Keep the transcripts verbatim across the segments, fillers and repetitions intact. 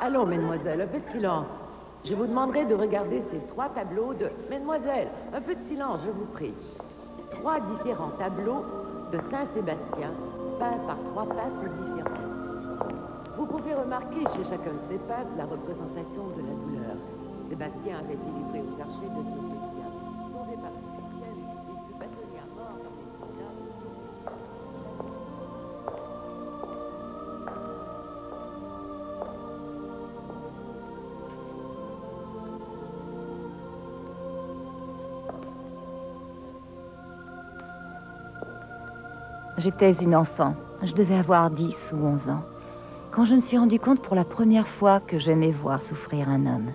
Allons, mesdemoiselles, un peu de silence. Je vous demanderai de regarder ces trois tableaux de... Mesdemoiselles, un peu de silence, je vous prie. Trois différents tableaux de Saint-Sébastien, peints par trois peintres différents. Vous pouvez remarquer chez chacun de ces peintres la représentation de la douleur. Sébastien avait été livré aux archers de Dioclétien. Sauvé par Dioclétien, il fut bâtonné à mort dans les soldats. J'étais une enfant. Je devais avoir dix ou onze ans. Quand je me suis rendu compte pour la première fois que j'aimais voir souffrir un homme.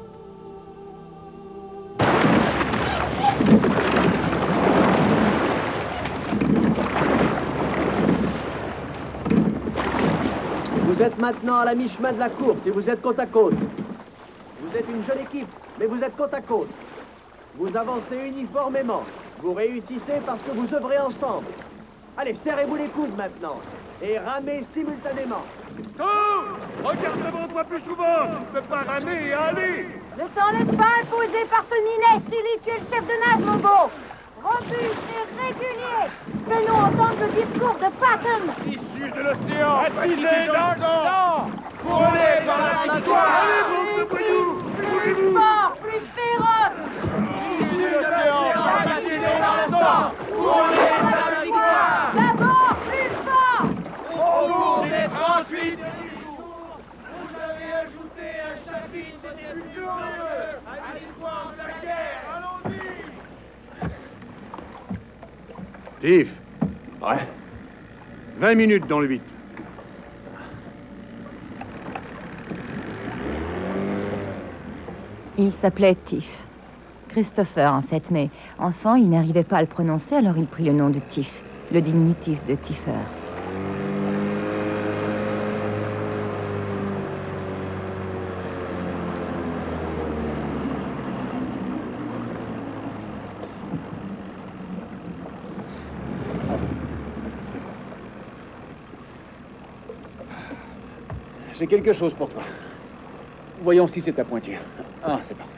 Vous êtes maintenant à la mi-chemin de la course et vous êtes côte à côte. Vous êtes une jeune équipe, mais vous êtes côte à côte. Vous avancez uniformément. Vous réussissez parce que vous œuvrez ensemble. Allez, serrez-vous les coudes maintenant et ramez simultanément. Stop! Regarde devant toi plus souvent! Tu ne peux pas ramer et aller! Ne t'en laisse pas imposer par ce minet, Silly, tu es le chef de nage, mon beau! Robuste et régulier! Fais-nous entendre le discours de Patton! Issu de l'océan, attisé dans le sang! Couronné par la victoire! Allez, bande de voyous! Plus fort, plus féroce! Issu de l'océan, attisé dans le sang! Couronné par la victoire! D'abord, plus fort! Au cours des trente-huit vous avez ajouté un chapitre des plus glorieux à l'histoire de la guerre. Allons-y! Tiff. Ouais. vingt minutes dans le huit. Il s'appelait Tiff. Christopher, en fait, mais enfant, il n'arrivait pas à le prononcer, alors il prit le nom de Tiff, le diminutif de Tiffer. J'ai quelque chose pour toi. Voyons si c'est ta pointure. Ah, c'est parfait.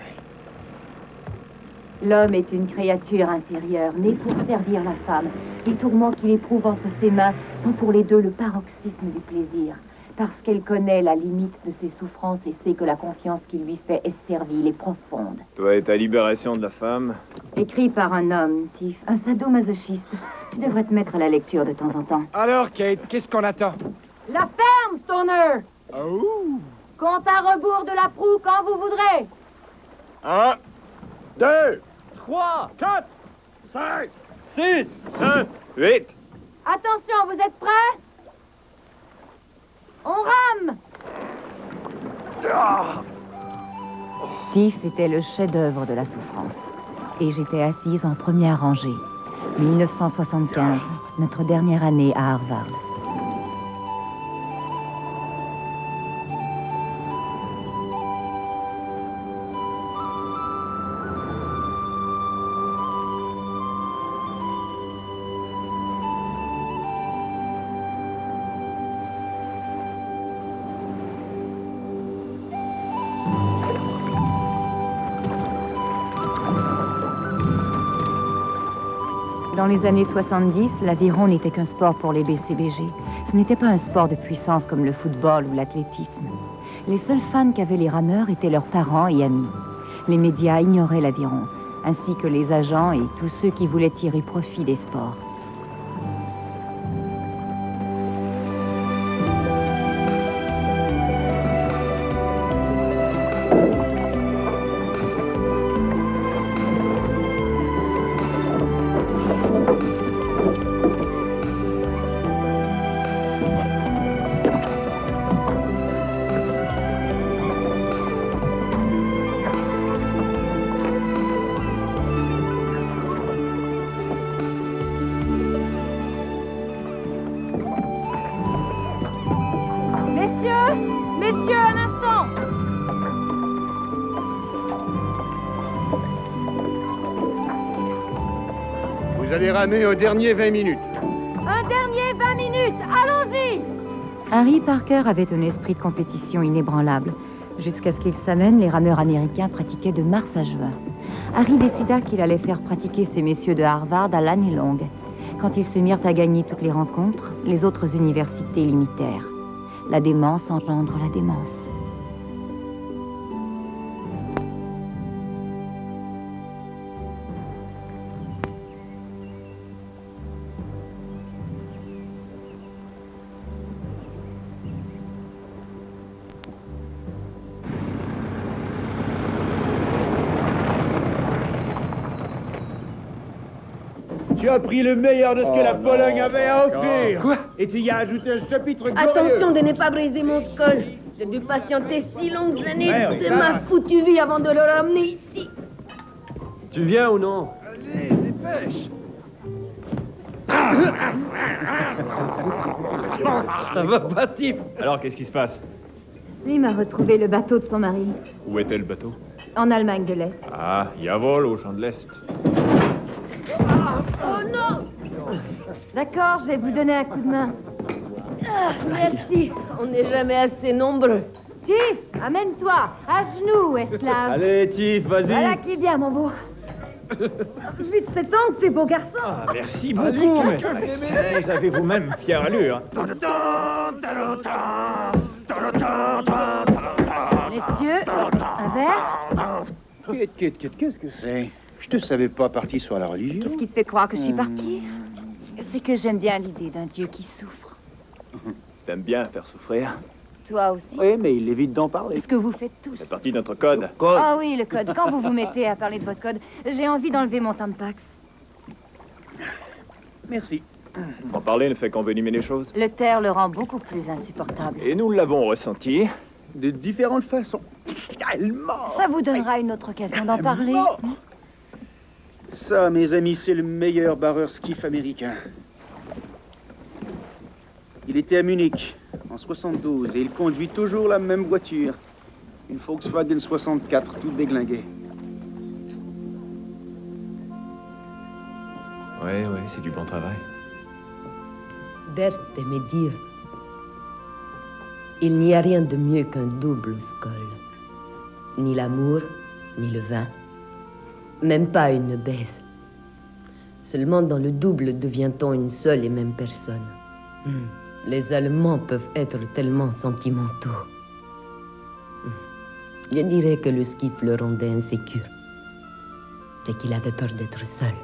L'homme est une créature inférieure, née pour servir la femme. Les tourments qu'il éprouve entre ses mains sont pour les deux le paroxysme du plaisir. Parce qu'elle connaît la limite de ses souffrances et sait que la confiance qu'il lui fait est servile et profonde. Toi et ta libération de la femme. Écrit par un homme, Tiff, un sadomasochiste. Tu devrais te mettre à la lecture de temps en temps. Alors, Kate, qu'est-ce qu'on attend? La ferme, Stoner! Oh! Compte à rebours de la proue quand vous voudrez! Un, deux, Trois! quatre, cinq, six, sept, Huit. Attention, vous êtes prêts? On rame! Tiff était le chef-d'œuvre de la souffrance. Et j'étais assise en première rangée. mille neuf cent soixante-quinze, notre dernière année à Harvard. Dans les années soixante-dix, l'aviron n'était qu'un sport pour les B C B G. Ce n'était pas un sport de puissance comme le football ou l'athlétisme. Les seuls fans qu'avaient les rameurs étaient leurs parents et amis. Les médias ignoraient l'aviron, ainsi que les agents et tous ceux qui voulaient tirer profit des sports. Messieurs, un instant! Vous allez ramer au dernier vingt minutes. Un dernier vingt minutes, allons-y! Harry Parker avait un esprit de compétition inébranlable. Jusqu'à ce qu'ils s'amènent, les rameurs américains pratiquaient de mars à juin. Harry décida qu'il allait faire pratiquer ces messieurs de Harvard à l'année longue. Quand ils se mirent à gagner toutes les rencontres, les autres universités l'imitèrent. La démence engendre la démence. Tu as pris le meilleur de ce que Oh la non, Pologne avait à offrir. Quoi? Et tu y as ajouté un chapitre glorieux. Attention de ne pas briser mon skull. J'ai dû patienter si longues années Ouais, de ça ma va. foutue vie avant de le ramener ici. Tu viens ou non? Allez, dépêche. Ça va pas, type. Alors, qu'est-ce qui se passe? Slim a retrouvé le bateau de son mari, Où était le bateau? en Allemagne de l'Est. Ah, Yavol, au champ de l'Est. Oh non! D'accord, je vais vous donner un coup de main. Ah, merci. On n'est jamais assez nombreux. Tiff, amène-toi, à genoux, esclave. Allez, Tiff, vas-y. Voilà qui vient, mon beau. Vite, c'est temps que t'es beau garçon. Ah, merci beaucoup, mais... Vous avez vous-même fière allure. Messieurs, un verre? Kit, Kit, Kit, qu'est-ce que c'est? Je te savais pas parti sur la religion. Qu'est-ce qui te fait croire que je suis partie? C'est que j'aime bien l'idée d'un Dieu qui souffre. T'aimes bien faire souffrir. Toi aussi? Oui, mais il évite d'en parler. Ce que vous faites tous. C'est partie de notre code. Ah oui, le code. Quand vous vous mettez à parler de votre code, j'ai envie d'enlever mon tampax. Merci. En parler ne fait qu'envenimer les choses. Le taire le rend beaucoup plus insupportable. Et nous l'avons ressenti. De différentes façons. Tellement. Ça vous donnera une autre occasion d'en parler. Ça, mes amis, c'est le meilleur barreur skiff américain. Il était à Munich, en soixante-douze, et il conduit toujours la même voiture. Une Volkswagen soixante-quatre, toute déglinguée. Ouais, ouais, c'est du bon travail. Bert aimait dire: il n'y a rien de mieux qu'un double skull. Ni l'amour, ni le vin. Même pas une baisse. Seulement dans le double devient-on une seule et même personne. Hmm. Les Allemands peuvent être tellement sentimentaux. Hmm. Je dirais que le skiff le rendait insécure. Et qu'il avait peur d'être seul.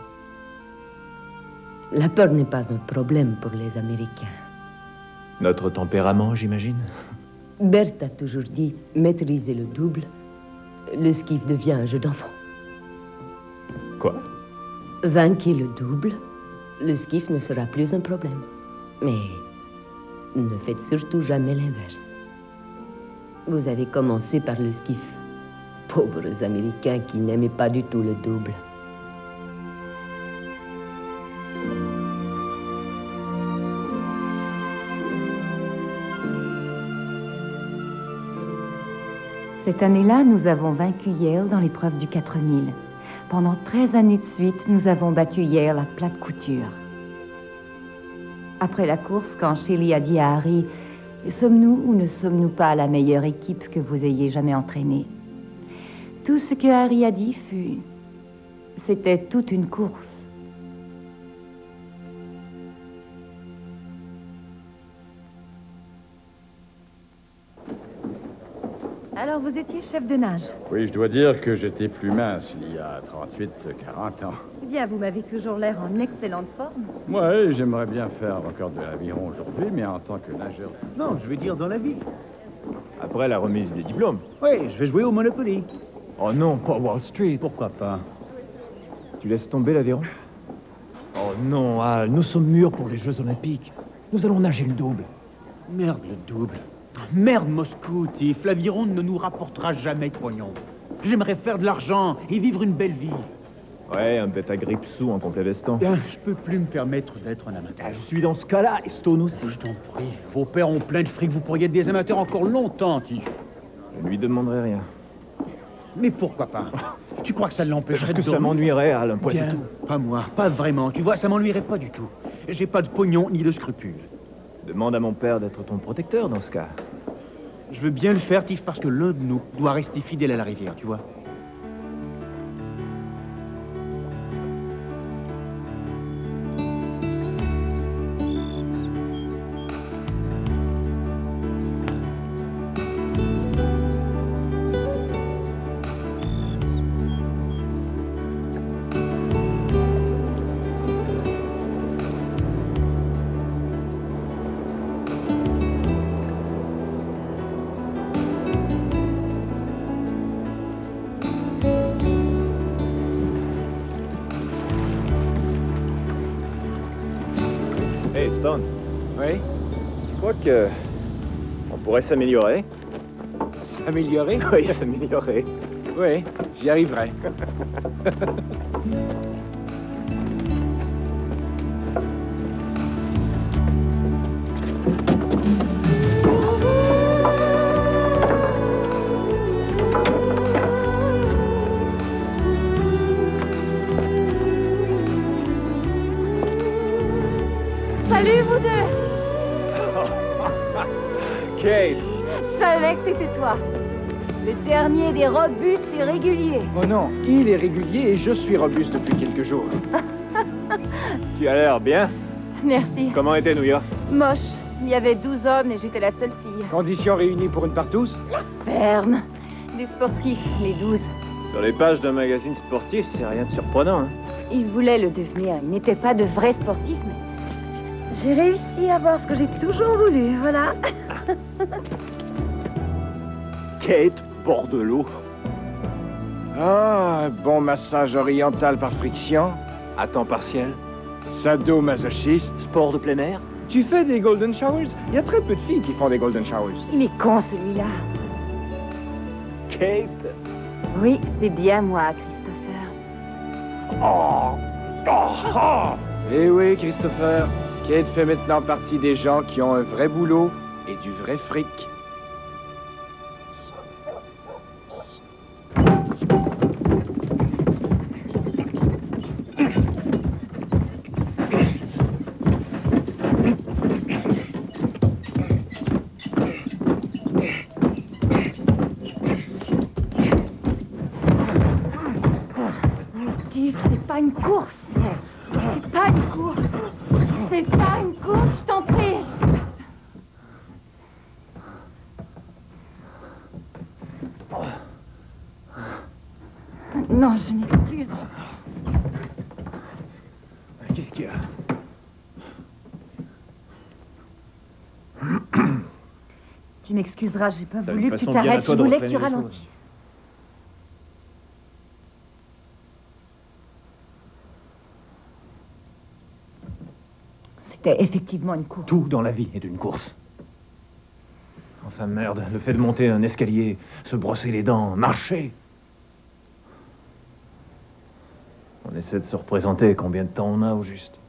La peur n'est pas un problème pour les Américains. Notre tempérament, j'imagine. Bert a toujours dit, maîtriser le double, le skiff devient un jeu d'enfant. Quoi? Vainquez le double, le skiff ne sera plus un problème. Mais ne faites surtout jamais l'inverse. Vous avez commencé par le skiff. Pauvres Américains qui n'aimaient pas du tout le double. Cette année-là, nous avons vaincu Yale dans l'épreuve du quatre mille. Pendant treize années de suite, nous avons battu Yale à plate couture. Après la course, quand Shelley a dit à Harry « Sommes-nous ou ne sommes-nous pas la meilleure équipe que vous ayez jamais entraînée ?» Tout ce que Harry a dit fut « C'était toute une course. » Alors, vous étiez chef de nage. Oui, je dois dire que j'étais plus mince il y a trente-huit, quarante ans. Eh bien, vous m'avez toujours l'air en excellente forme. Moi, j'aimerais bien faire encore de l'aviron aujourd'hui, mais en tant que nageur. Non, je veux dire dans la vie. Après la remise des diplômes. Oui, je vais jouer au Monopoly. Oh non, pas Wall Street. Pourquoi pas? Tu laisses tomber l'aviron? Oh non, Al, nous sommes mûrs pour les Jeux Olympiques. Nous allons nager le double. Merde, le double. Merde, Moscou, Tiff. L'aviron ne nous rapportera jamais de pognon. J'aimerais faire de l'argent et vivre une belle vie. Ouais, un bête à grippe sous en complet veston. Bien, je peux plus me permettre d'être un amateur. Ah, je suis dans ce cas-là, et Stone aussi. Je t'en prie. Vos pères ont plein de fric, vous pourriez être des amateurs encore longtemps, Tiff. Je ne lui demanderai rien. Mais pourquoi pas? Tu crois que ça l'empêcherait Parce de que ça dormir? m'ennuierait, Al, un poil, c'est Bien, tout. pas moi, pas vraiment. Tu vois, ça m'ennuierait pas du tout. J'ai pas de pognon ni de scrupules. Demande à mon père d'être ton protecteur dans ce cas. Je veux bien le faire, Tiff, parce que l'un de nous doit rester fidèle à la rivière, tu vois. Hey, Stone. Oui? Tu crois que... on pourrait s'améliorer? S'améliorer? Oui, s'améliorer. Oui, j'y arriverai. Salut, vous deux! Kate! Je savais que c'était toi. Le dernier des robustes et réguliers. Oh non, il est régulier et je suis robuste depuis quelques jours. Tu as l'air bien. Merci. Comment était New York? Moche. Il y avait douze hommes et j'étais la seule fille. Conditions réunies pour une partouze? Ferme. Des sportifs, les douze. Sur les pages d'un magazine sportif, c'est rien de surprenant, hein? Ils voulaient le devenir. Ils n'étaient pas de vrais sportifs, mais... j'ai réussi à avoir ce que j'ai toujours voulu, voilà. Kate Bordelot. Ah, un bon massage oriental par friction. À temps partiel. Sadomasochiste. Sport de plein air. Tu fais des golden showers? Il y a très peu de filles qui font des golden showers. Il est con, celui-là. Kate. Oui, c'est bien moi, Christopher. Oh. Oh. Oh. Eh oui, Christopher. Kate fait maintenant partie des gens qui ont un vrai boulot et du vrai fric. Steve, c'est pas une course. C'est pas une course. C'est pas une course, je t'en prie. Non, je m'excuse. Qu'est-ce qu'il y a? Tu m'excuseras, j'ai pas T'as voulu une que tu façon bien à t'arrêtes. Je toi de voulais que tu refréner les choses. ralentisses. C'était effectivement une course. Tout dans la vie est une course. Enfin, merde, le fait de monter un escalier, se brosser les dents, marcher. On essaie de se représenter combien de temps on a au juste.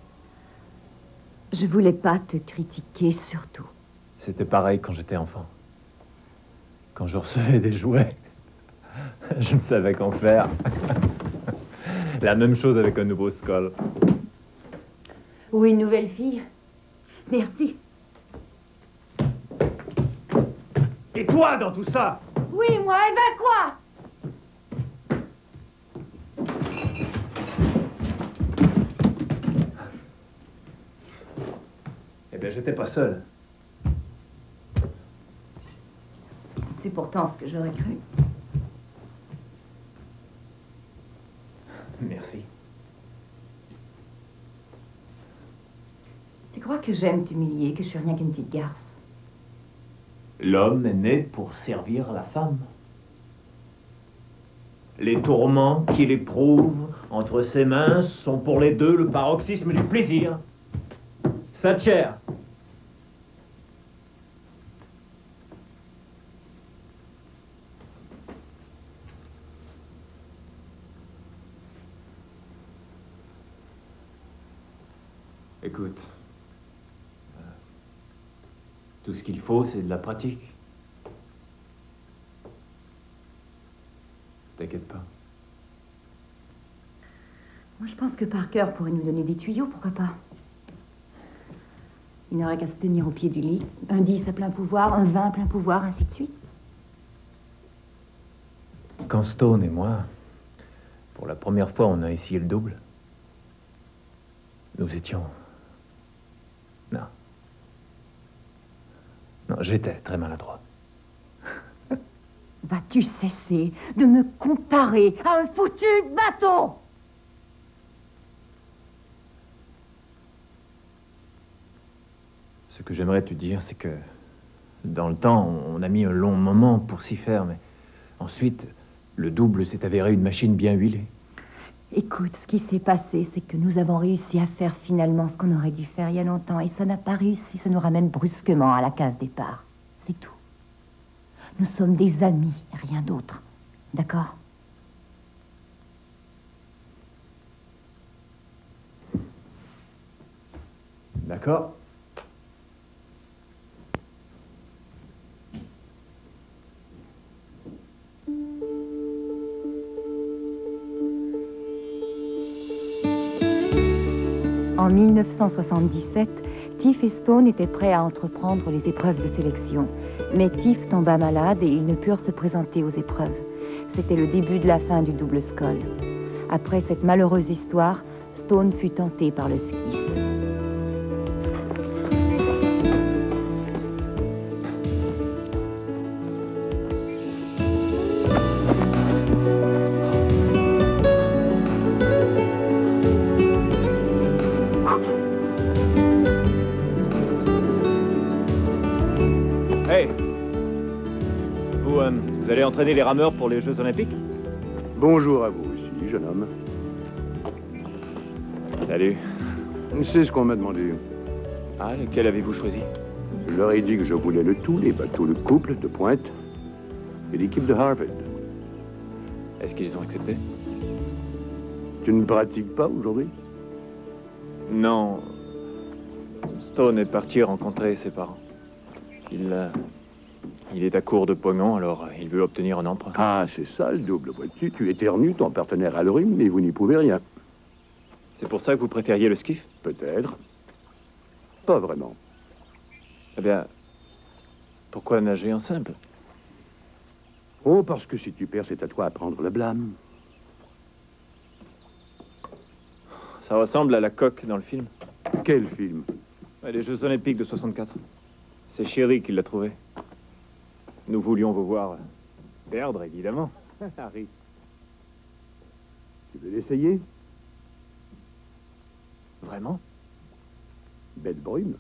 Je voulais pas te critiquer, surtout. C'était pareil quand j'étais enfant. Quand je recevais des jouets, je ne savais qu'en faire. La même chose avec un nouveau Skull. Ou une nouvelle fille. Merci. Et toi dans tout ça? Oui, moi, et ben quoi? Eh bien, j'étais pas seul. C'est pourtant ce que j'aurais cru. Merci. Tu crois que j'aime t'humilier, que je suis rien qu'une petite garce? L'homme est né pour servir la femme. Les tourments qu'il éprouve entre ses mains sont pour les deux le paroxysme du plaisir. Thatcher. Écoute, euh, tout ce qu'il faut, c'est de la pratique. T'inquiète pas. Moi, je pense que Parker pourrait nous donner des tuyaux, pourquoi pas? Il n'aurait qu'à se tenir au pied du lit. Un dix à plein pouvoir, un vingt à plein pouvoir, ainsi de suite. Quand Stone et moi, pour la première fois, on a essayé le double, nous étions... Non. Non, j'étais très maladroit. Vas-tu cesser de me comparer à un foutu bateau? Ce que j'aimerais te dire, c'est que dans le temps, on a mis un long moment pour s'y faire, mais ensuite, le double s'est avéré une machine bien huilée. Écoute, ce qui s'est passé, c'est que nous avons réussi à faire finalement ce qu'on aurait dû faire il y a longtemps, et ça n'a pas réussi, ça nous ramène brusquement à la case départ. C'est tout. Nous sommes des amis, rien d'autre. D'accord? D'accord. En mille neuf cent soixante-dix-sept, Tiff et Stone étaient prêts à entreprendre les épreuves de sélection. Mais Tiff tomba malade et ils ne purent se présenter aux épreuves. C'était le début de la fin du double scull. Après cette malheureuse histoire, Stone fut tenté par le skiff. Hey! Vous, euh, vous allez entraîner les rameurs pour les Jeux Olympiques? Bonjour à vous aussi, jeune homme. Salut. C'est ce qu'on m'a demandé. Ah, lequel avez-vous choisi? Je leur ai dit que je voulais le tout, les bateaux de couple, de pointe, et l'équipe de Harvard. Est-ce qu'ils ont accepté? Tu ne pratiques pas aujourd'hui? Non. Stone est parti rencontrer ses parents. Il, euh, il est à court de pognon, alors il veut obtenir un emprunt. Ah, c'est ça le double, vois-tu. Tu éternues ton partenaire à l'urine, mais vous n'y pouvez rien. C'est pour ça que vous préfériez le skiff? Peut-être. Pas vraiment. Eh bien, pourquoi nager en simple? Oh, parce que si tu perds, c'est à toi à prendre le blâme. Ça ressemble à la coque dans le film. Quel film? Ouais, les Jeux Olympiques de soixante-quatre. C'est Chéri qui l'a trouvé. Nous voulions vous voir perdre, évidemment. Harry. Tu veux l'essayer? Vraiment? Belle brume.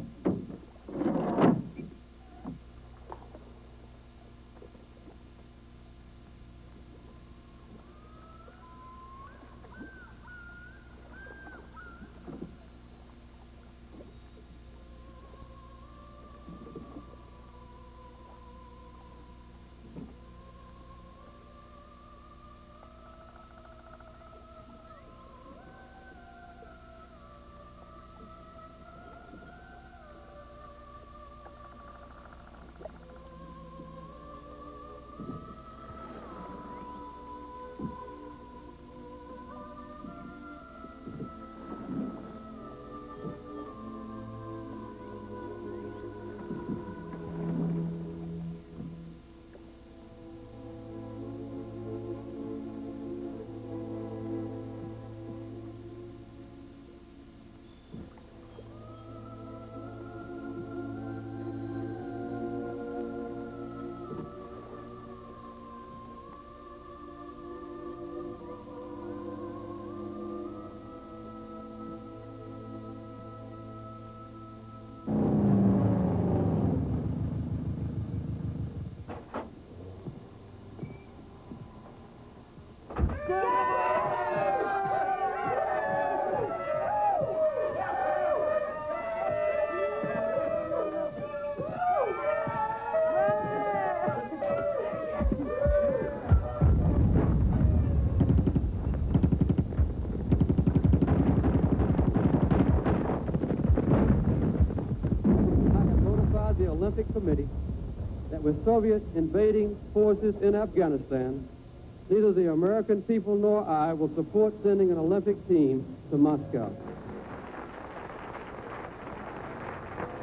Olympic Committee that with Soviet invading forces in Afghanistan, neither the American people nor I will support sending an Olympic team to Moscow.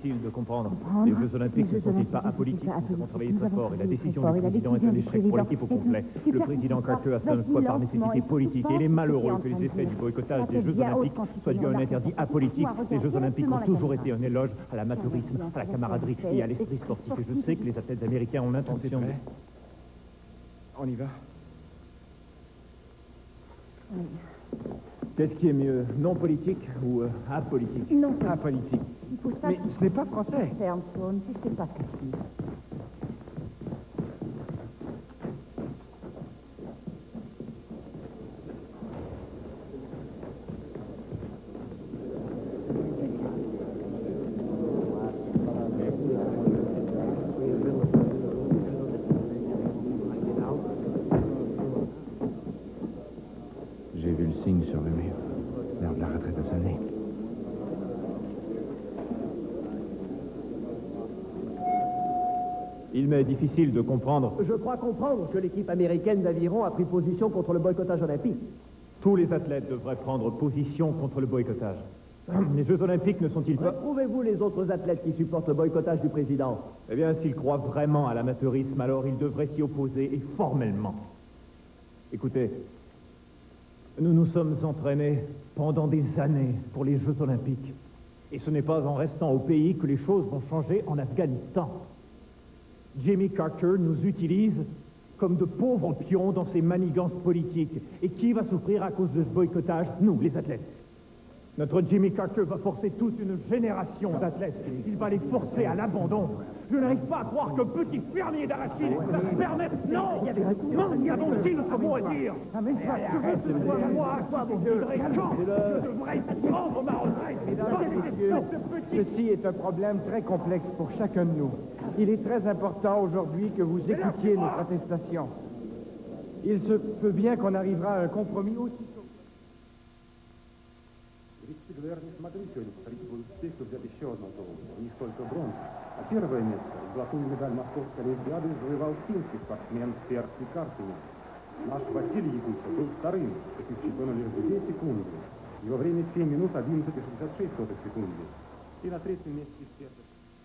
difficile de comprendre. Comprendre. Les Jeux Olympiques Les ne Jeux sont-ils pas Olympiques apolitiques? ne sont pas Nous avons travaillé apolitiques. très Nous avons fort et la travaillé décision très du fort et la président est un décision du échec pour président l'équipe au est un complet. super Le président Carter a fait un Voici choix par lentement nécessité et politique. Et il est doucement malheureux ce que qui est en les train de effets du dire. boycottage Ça des fait Jeux bien haute Olympiques quantité soient dus à un de interdit l'argent. apolitique. Regarde Les Jeux Olympiques directement ont la toujours caméra. été un éloge à l'amateurisme, à la camaraderie et à l'esprit sportif. Et je sais que les athlètes américains ont l'intention de... On y va? Qu'est-ce qui est mieux, non politique ou euh, apolitique? Non, Apolitique. il faut ça. Mais ce n'est pas français. Ferme, Saune, tu sais pas ce que tu dis. J'ai vu le signe sur le mur. L'heure de la retraite a sonné. Il m'est difficile de comprendre. Je crois comprendre que l'équipe américaine d'aviron a pris position contre le boycottage olympique. Tous les athlètes devraient prendre position contre le boycottage. Les Jeux Olympiques ne sont-ils pas... Retrouvez-vous les autres athlètes qui supportent le boycottage du président? Eh bien, s'ils croient vraiment à l'amateurisme, alors ils devraient s'y opposer, et formellement. Écoutez, nous nous sommes entraînés pendant des années pour les Jeux Olympiques. Et ce n'est pas en restant au pays que les choses vont changer en Afghanistan. Jimmy Carter nous utilise comme de pauvres pions dans ses manigances politiques. Et qui va souffrir à cause de ce boycottage? Nous, les athlètes. Notre Jimmy Carter va forcer toute une génération d'athlètes. Il va les forcer à l'abandon. Je n'arrive pas à croire qu'un petit fermier d'arachide va se permettre... Non! Non, il y a donc il ce mot à dire! Je veux que ce soit moi qui déciderai quand je devrais prendre ma retraite. Ceci est un problème très complexe pour chacun de nous. Il est très important aujourd'hui que vous écoutiez nos protestations. Il se peut bien qu'on arrivera à un compromis aussitôt. Смотрите, успехов взять еще одно золото. У них только бронза. А первое место, золотую медаль Московской Олимпиады, завоевал финский спортсмен Перси Картунин. Наш Василий Якутов был вторым, против чемпиона лишь две секунды. Его время семь минут одиннадцать и шестьдесят шесть сотых секунды. И на третьем месте Перси.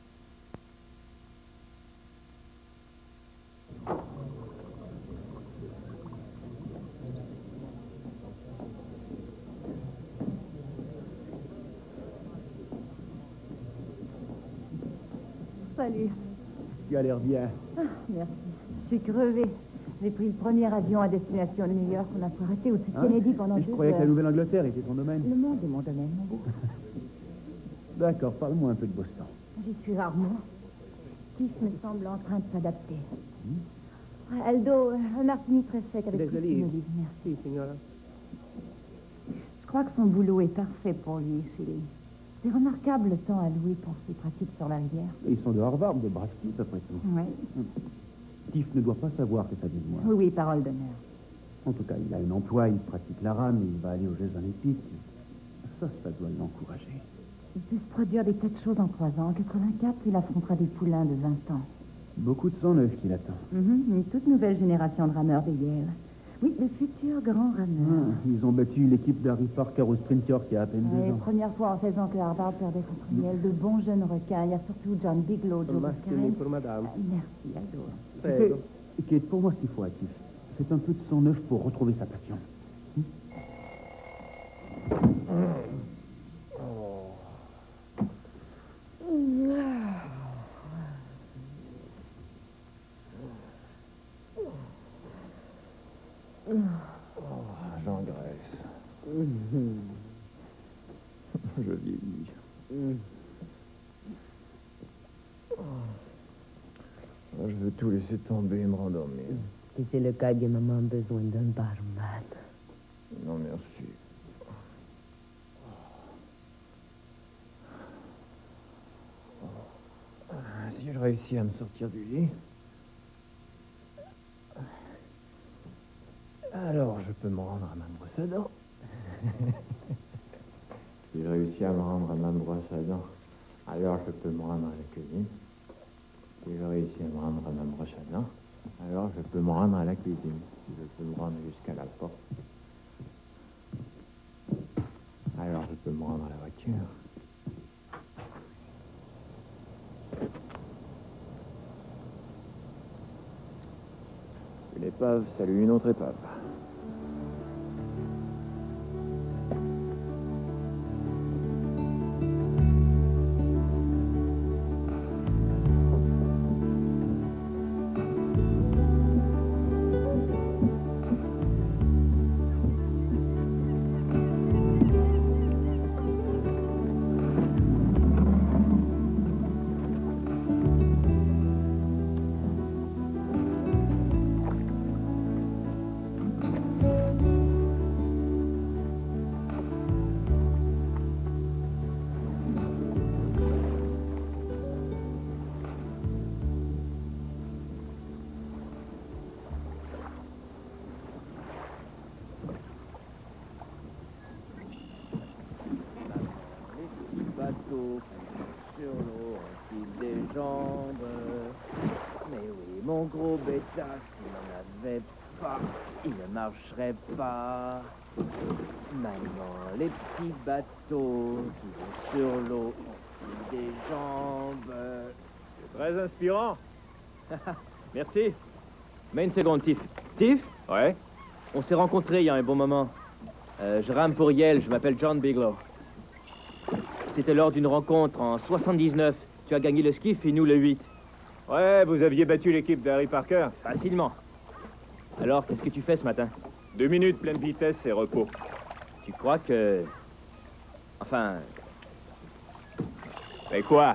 Salut. Tu as l'air bien. Ah, merci. Je suis crevée. J'ai pris le premier avion à destination de New York. On a arrêté au-dessus de Hein? Kennedy pendant Je deux croyais que la heures. Nouvelle-Angleterre était ton domaine. Le monde est mon domaine, mon beau. D'accord, parle-moi un peu de Boston. J'y suis rarement. Tiff me semble en train de s'adapter. Ah, Aldo, un martini très sec avec Désolé. Christine Olive. Merci. Si, signora. Je crois que son boulot est parfait pour lui, Shelley. C'est remarquable le temps alloué pour ses pratiques sur la rivière. Ils sont de Harvard, de Brastis, après tout. Oui. Tiff ne doit pas savoir que ça vient de moi. Oui, oui, parole d'honneur. En tout cas, il a un emploi, il pratique la rame, il va aller aux Jeux Olympiques. Ça, ça doit l'encourager. Il peut se produire des tas de choses en trois ans. En quatre-vingt-quatre, il affrontera des poulains de vingt ans. Beaucoup de sang neuf qui l'attend. Mhm, une toute nouvelle génération de rameurs de Yale. Oui, de futurs grands rameurs. Ah, ils ont battu l'équipe d'Harry Parker au Sprinter qui a à peine Oui, deux ans. première fois en seize ans que Harvard perdait contre Yale. De bons jeunes requins. Il y a surtout John Bigelow, Joe Buscaren. pour madame. Merci, Aldo. Tu sais, Kate, pour moi, ce qu'il faut à Tiff, c'est un peu de sang neuf pour retrouver sa passion. Hmm? J'engraisse. Je vieillis. Je veux tout laisser tomber et me rendormir. Si c'est le cas, bien maman a besoin d'un barman. Non, merci. Si je réussis à me sortir du lit, alors je peux me rendre à ma brosse à dents. Si je réussis à me rendre à ma brosse à dents, alors je peux me rendre à la cuisine. Si je réussis à me rendre à ma brosse à dents, alors je peux me rendre à la cuisine. Si je peux me rendre jusqu'à la porte, alors je peux me rendre à la voiture. épave salue une autre épave. Bateau sur l'eau, on file des jambes. Mais oui, mon gros bêta, s'il n'en avait pas, il ne marcherait pas. Maintenant, les petits bateaux qui vont sur l'eau, on file des jambes. C'est très inspirant. Merci. Mais une seconde, Tiff. Tiff? Ouais? On s'est rencontrés il y a un bon moment. Euh, je rame pour Yale, je m'appelle John Bigelow. C'était lors d'une rencontre en soixante-dix-neuf. Tu as gagné le skiff et nous le huit. Ouais, vous aviez battu l'équipe d'Harry Parker. Facilement. Alors, qu'est-ce que tu fais ce matin? Deux minutes, pleine vitesse et repos. Tu crois que... Enfin... Mais quoi?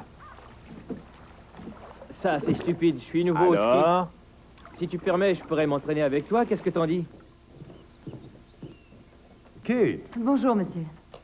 Ça, c'est stupide. Je suis nouveau Alors? au ski. Si tu permets, je pourrais m'entraîner avec toi. Qu'est-ce que t'en dis? Kate. Bonjour, monsieur.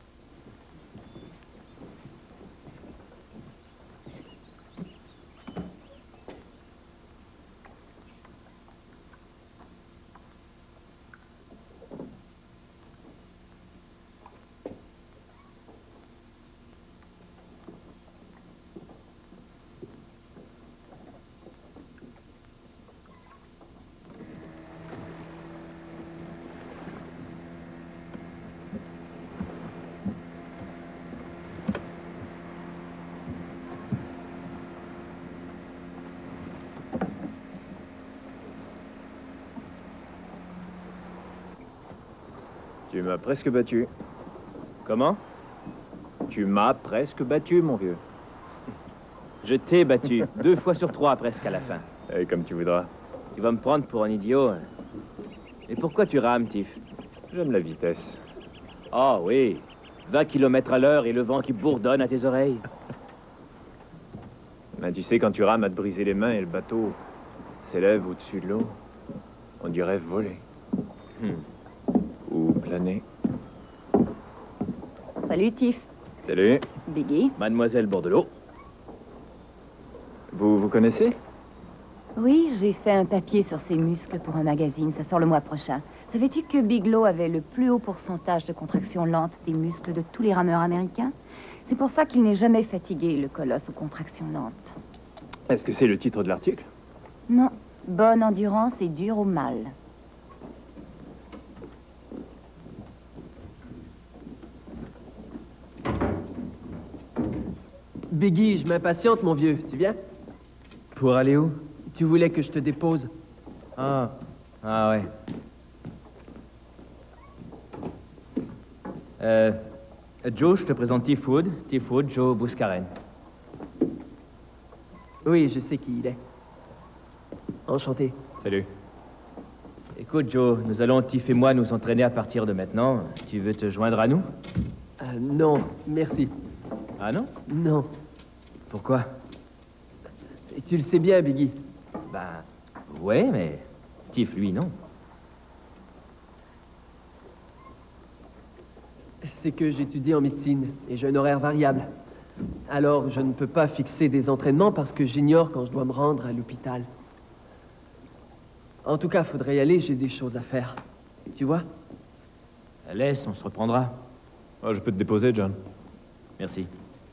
Tu m'as presque battu. Comment? Tu m'as presque battu, mon vieux. Je t'ai battu. Deux fois sur trois, presque, à la fin. Et comme tu voudras. Tu vas me prendre pour un idiot. Et pourquoi tu rames, Tiff? J'aime la vitesse. Ah oh, oui. vingt kilomètres à l'heure et le vent qui bourdonne à tes oreilles. Ben, tu sais, quand tu rames à te briser les mains et le bateau s'élève au-dessus de l'eau, on dirait voler. Hmm. Ou planer. Salut, Tiff. Salut. Biggie. Mademoiselle Bordelot. Vous vous connaissez? Oui, j'ai fait un papier sur ses muscles pour un magazine. Ça sort le mois prochain. Savais-tu que Bigelow avait le plus haut pourcentage de contraction lente des muscles de tous les rameurs américains? C'est pour ça qu'il n'est jamais fatigué, le colosse aux contractions lentes. Est-ce que c'est le titre de l'article? Non. Bonne endurance et dure au mal. Biggie, je m'impatiente, mon vieux. Tu viens? Pour aller où? Tu voulais que je te dépose. Ah. Ah ouais. Euh... Joe, je te présente Tiff Wood. Tiff Wood, Joe Buscaren. Oui, je sais qui il est. Enchanté. Salut. Écoute, Joe, nous allons, Tiff et moi, nous entraîner à partir de maintenant. Tu veux te joindre à nous? Euh, non, merci. Ah non? Non. Pourquoi? Et tu le sais bien, Biggie. Ben, ouais, mais Tiff, lui, non. C'est que j'étudie en médecine et j'ai un horaire variable. Alors, je ne peux pas fixer des entraînements parce que j'ignore quand je dois me rendre à l'hôpital. En tout cas, faudrait y aller, j'ai des choses à faire. Tu vois? Laisse, on se reprendra. Oh, je peux te déposer, John. Merci.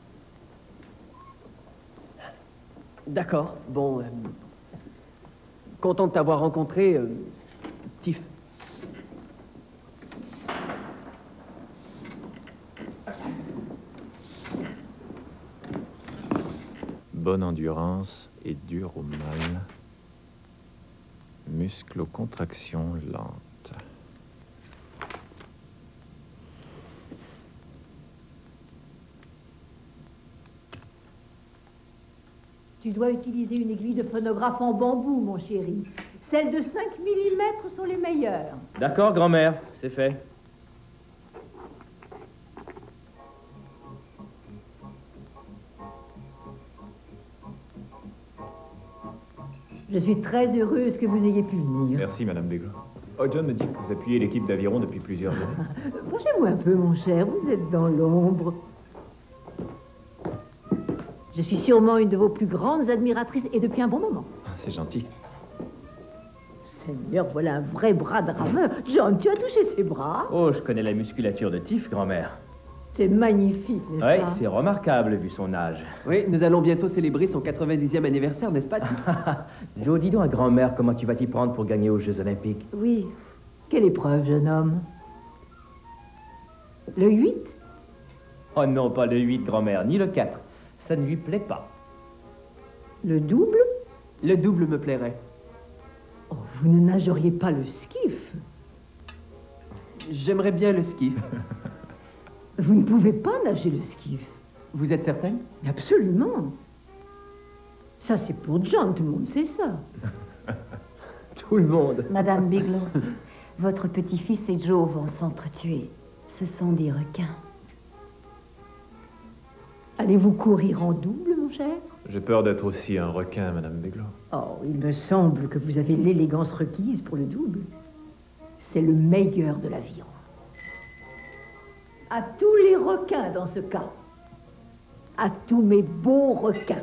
D'accord, bon... Euh, content de t'avoir rencontré, euh, Tiff. Bonne endurance et dure au mal. Musclocontraction lente. Tu dois utiliser une aiguille de phonographe en bambou, mon chéri. Celles de cinq millimètres sont les meilleures. D'accord, grand-mère, c'est fait. Je suis très heureuse que vous ayez pu venir. Merci, Madame Bigelow. Oh, John me dit que vous appuyez l'équipe d'aviron depuis plusieurs années. Penchez-moi un peu, mon cher, vous êtes dans l'ombre. Je suis sûrement une de vos plus grandes admiratrices et depuis un bon moment. C'est gentil. Seigneur, voilà un vrai bras de rameur. John, tu as touché ses bras? Oh, je connais la musculature de Tiff, grand-mère. C'est magnifique, n'est-ce Oui, pas? c'est remarquable vu son âge. Oui, nous allons bientôt célébrer son quatre-vingt-dixième anniversaire, n'est-ce pas, Tiff? Joe, dis donc à grand-mère comment tu vas t'y prendre pour gagner aux Jeux Olympiques. Oui. Quelle épreuve, jeune homme? Le huit? Oh non, pas le huit, grand-mère, ni le quatre. Ça ne lui plaît pas. Le double? Le double me plairait. Oh, vous ne nageriez pas le skiff? J'aimerais bien le skiff. Vous ne pouvez pas nager le skiff. Vous êtes certaine? Absolument. Ça, c'est pour John, tout le monde sait ça. Tout le monde. Madame Bigelow, votre petit-fils et Joe vont s'entretuer. Ce sont des requins. Allez-vous courir en double, mon cher? J'ai peur d'être aussi un requin, Madame Bigelow. Oh, il me semble que vous avez l'élégance requise pour le double. C'est le meilleur de l'aviron. À tous les requins dans ce cas. À tous mes beaux requins.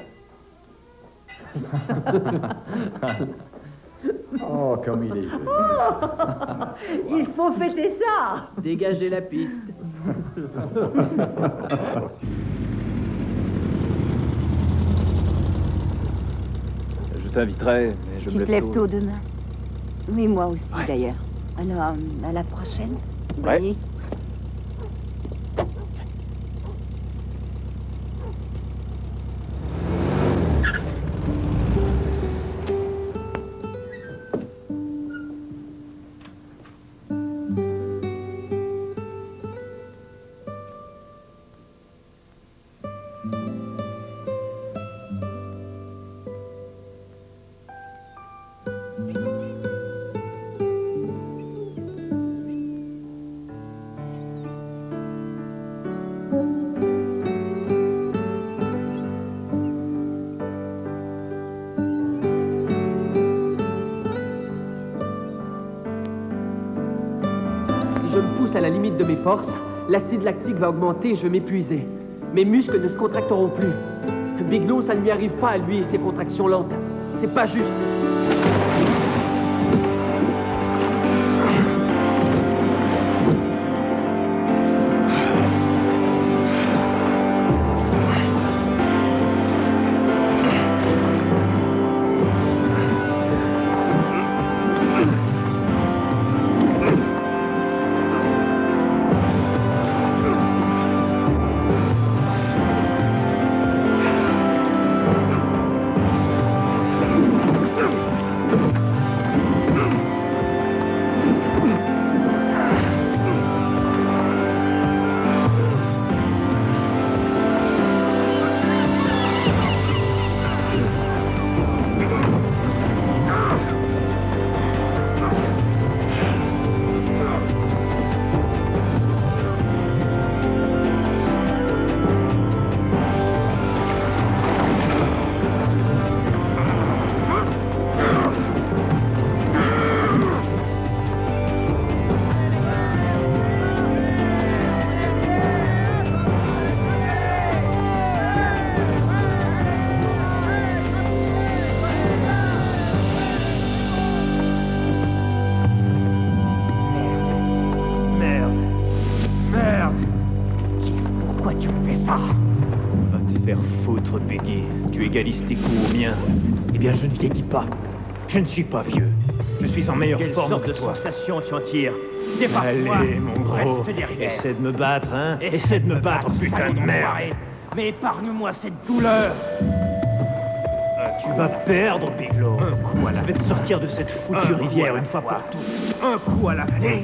Oh, comme il est. Oh, il faut fêter ça. Dégagez la piste. Je t'inviterai, mais je Tu me te lèves tôt demain. Oui, moi aussi, Ouais. d'ailleurs. Alors, à la prochaine. Ouais. Oui. Si je me pousse à la limite de mes forces, l'acide lactique va augmenter et je vais m'épuiser. Mes muscles ne se contracteront plus. Bigelow, ça ne lui arrive pas à lui et ses contractions lentes. C'est pas juste. Égalises tes coups aux miens. Eh bien, je ne vieillis pas. Je ne suis pas vieux. Je suis en meilleure Quelle forme sorte que de toi. sensation tu en tires? Dépasse-toi. Allez, mon gros. Reste derrière. Essaie de me battre, hein. Essaie Essaie de me de battre, battre, putain sale de merde. enfoiré. Mais épargne-moi cette douleur. Ah, Tu vas perdre, Bigelow. Un coup à la... Je vais te sortir de cette foutue rivière une fois pour toutes. Un coup à la fois.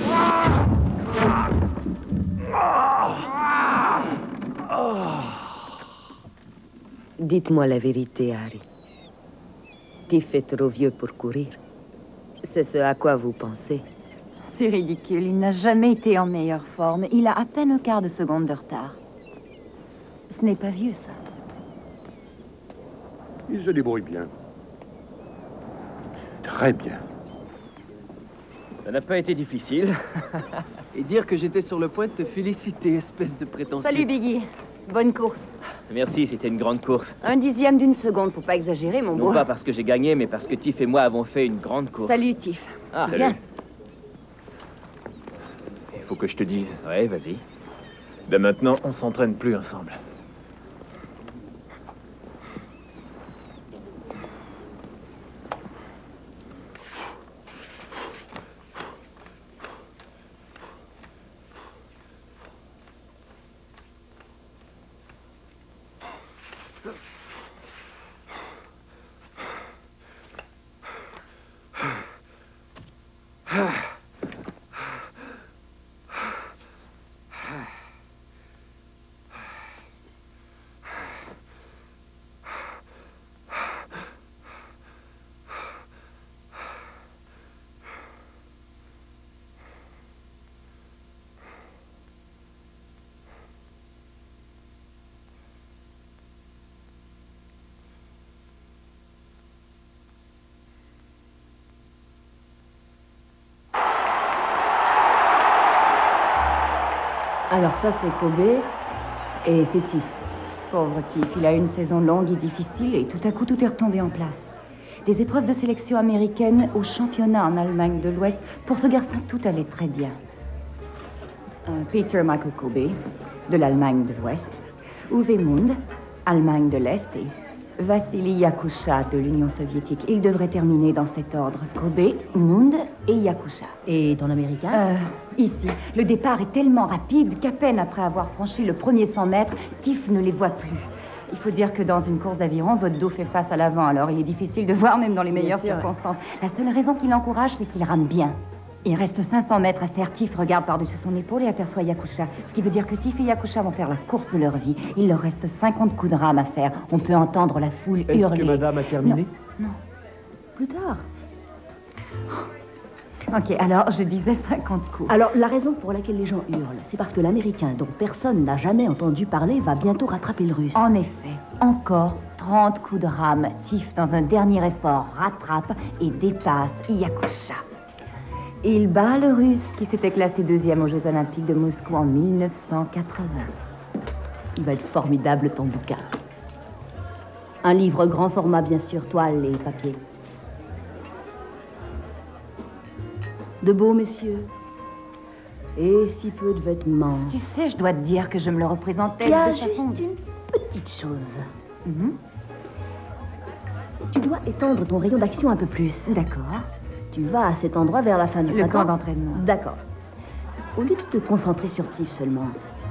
Dites-moi la vérité, Harry. Tiff est trop vieux pour courir. C'est ce à quoi vous pensez. C'est ridicule, il n'a jamais été en meilleure forme. Il a à peine un quart de seconde de retard. Ce n'est pas vieux, ça. Il se débrouille bien. Très bien. Ça n'a pas été difficile. Et dire que j'étais sur le point de te féliciter, espèce de prétentieux. Salut, Biggie. Bonne course. Merci, c'était une grande course. Un dixième d'une seconde, faut pas exagérer, mon beau. Non pas parce que j'ai gagné, mais parce que Tiff et moi avons fait une grande course. Salut, Tiff. Ah, salut. Viens. Il faut que je te dise. Ouais, vas-y. De maintenant, on s'entraîne plus ensemble. Alors ça, c'est Kobe et c'est Tiff. Pauvre Tiff, il a eu une saison longue et difficile et tout à coup, tout est retombé en place. Des épreuves de sélection américaine au championnat en Allemagne de l'Ouest. Pour ce garçon, tout allait très bien. Euh, Peter Michael Kobe, de l'Allemagne de l'Ouest. Uwe Mund, Allemagne de l'Est. Et Vassili Yakusha de l'Union soviétique. Il devrait terminer dans cet ordre. Kobe, Mund et Yakusha. Et ton américain euh, Ici. Le départ est tellement rapide qu'à peine après avoir franchi le premier cent mètres, Tiff ne les voit plus. Il faut dire que dans une course d'aviron, votre dos fait face à l'avant, alors il est difficile de voir même dans les meilleures sûr, circonstances. La seule raison qui l'encourage, c'est qu'il rame bien. Il reste cinq cents mètres à faire. Tiff regarde par-dessus son épaule et aperçoit Yakusha. Ce qui veut dire que Tiff et Yakusha vont faire la course de leur vie. Il leur reste cinquante coups de rame à faire. On peut entendre la foule Est-ce hurler. que madame a terminé? Non. non. Plus tard. Ok, alors je disais cinquante coups. Alors, la raison pour laquelle les gens hurlent, c'est parce que l'Américain, dont personne n'a jamais entendu parler, va bientôt rattraper le Russe. En effet, encore trente coups de rame. Tiff, dans un dernier effort, rattrape et dépasse Yakusha. Il bat le Russe qui s'était classé deuxième aux Jeux Olympiques de Moscou en mille neuf cent quatre-vingts. Il va être formidable, ton bouquin. Un livre grand format, bien sûr, toile et papier. De beaux messieurs. Et si peu de vêtements. Tu sais, je dois te dire que je me le représentais Il y a de juste façon... une petite chose. Mm-hmm. Tu dois étendre ton rayon d'action un peu plus. D'accord. Tu vas à cet endroit vers la fin du Le printemps. camp d'entraînement. D'accord. Au lieu de te concentrer sur Tiff seulement,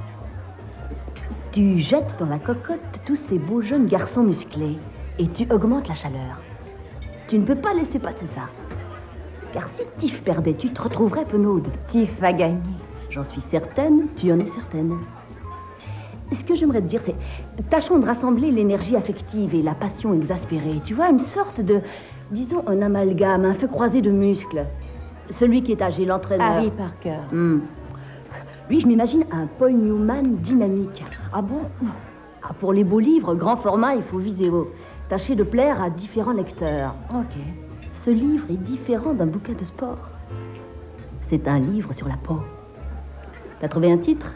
tu jettes dans la cocotte tous ces beaux jeunes garçons musclés et tu augmentes la chaleur. Tu ne peux pas laisser passer ça. Car si Tiff perdait, tu te retrouverais penaude. Tiff va gagner. J'en suis certaine, tu en es certaine. Ce que j'aimerais te dire, c'est... Tâchons de rassembler l'énergie affective et la passion exaspérée. Tu vois, une sorte de... Disons un amalgame, un feu croisé de muscles. Celui qui est âgé, l'entraîneur. Harry Parker. Hmm. Lui, je m'imagine un Paul Newman dynamique. Ah bon? Ah, pour les beaux livres, grand format, il faut viser haut. Tâcher de plaire à différents lecteurs. Ok. Ce livre est différent d'un bouquin de sport. C'est un livre sur la peau. T'as trouvé un titre?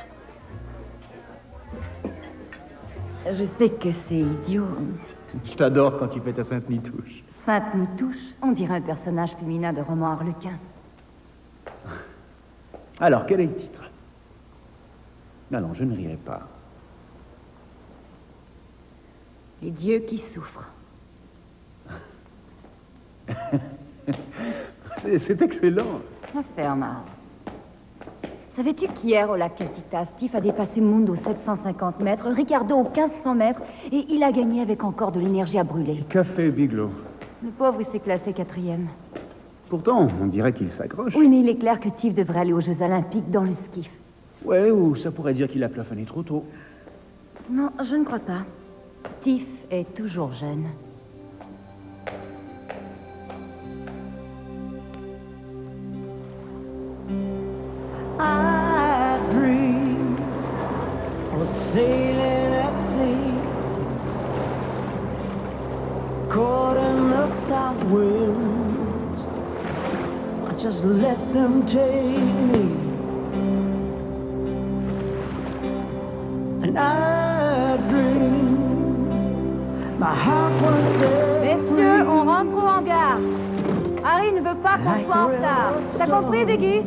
Je sais que c'est idiot. Je t'adore quand tu fais ta sainte nitouche. Sainte Nitouche, on dirait un personnage féminin de roman harlequin. Alors, quel est le titre? Non, non, je ne rirai pas. Les dieux qui souffrent. C'est excellent. Ça fait marrant. Savais-tu qu'hier, au lac Casita, Steve a dépassé Mundo aux sept cent cinquante mètres, Ricardo aux quinze cents mètres, et il a gagné avec encore de l'énergie à brûler. Qu'a fait Bigelow? Le pauvre, il s'est classé quatrième. Pourtant, on dirait qu'il s'accroche. Oui, mais il est clair que Steve devrait aller aux Jeux Olympiques dans le skiff. Ouais, ou ça pourrait dire qu'il a plafonné trop tôt. Non, je ne crois pas. Steve est toujours jeune. I dream of sailing at sea, caught in the south winds. I just let them take me, and I dream my heart was there. Messieurs, on rentre au hangar. Harry ne veut pas qu'on soit en retard. T'as compris, Vicky?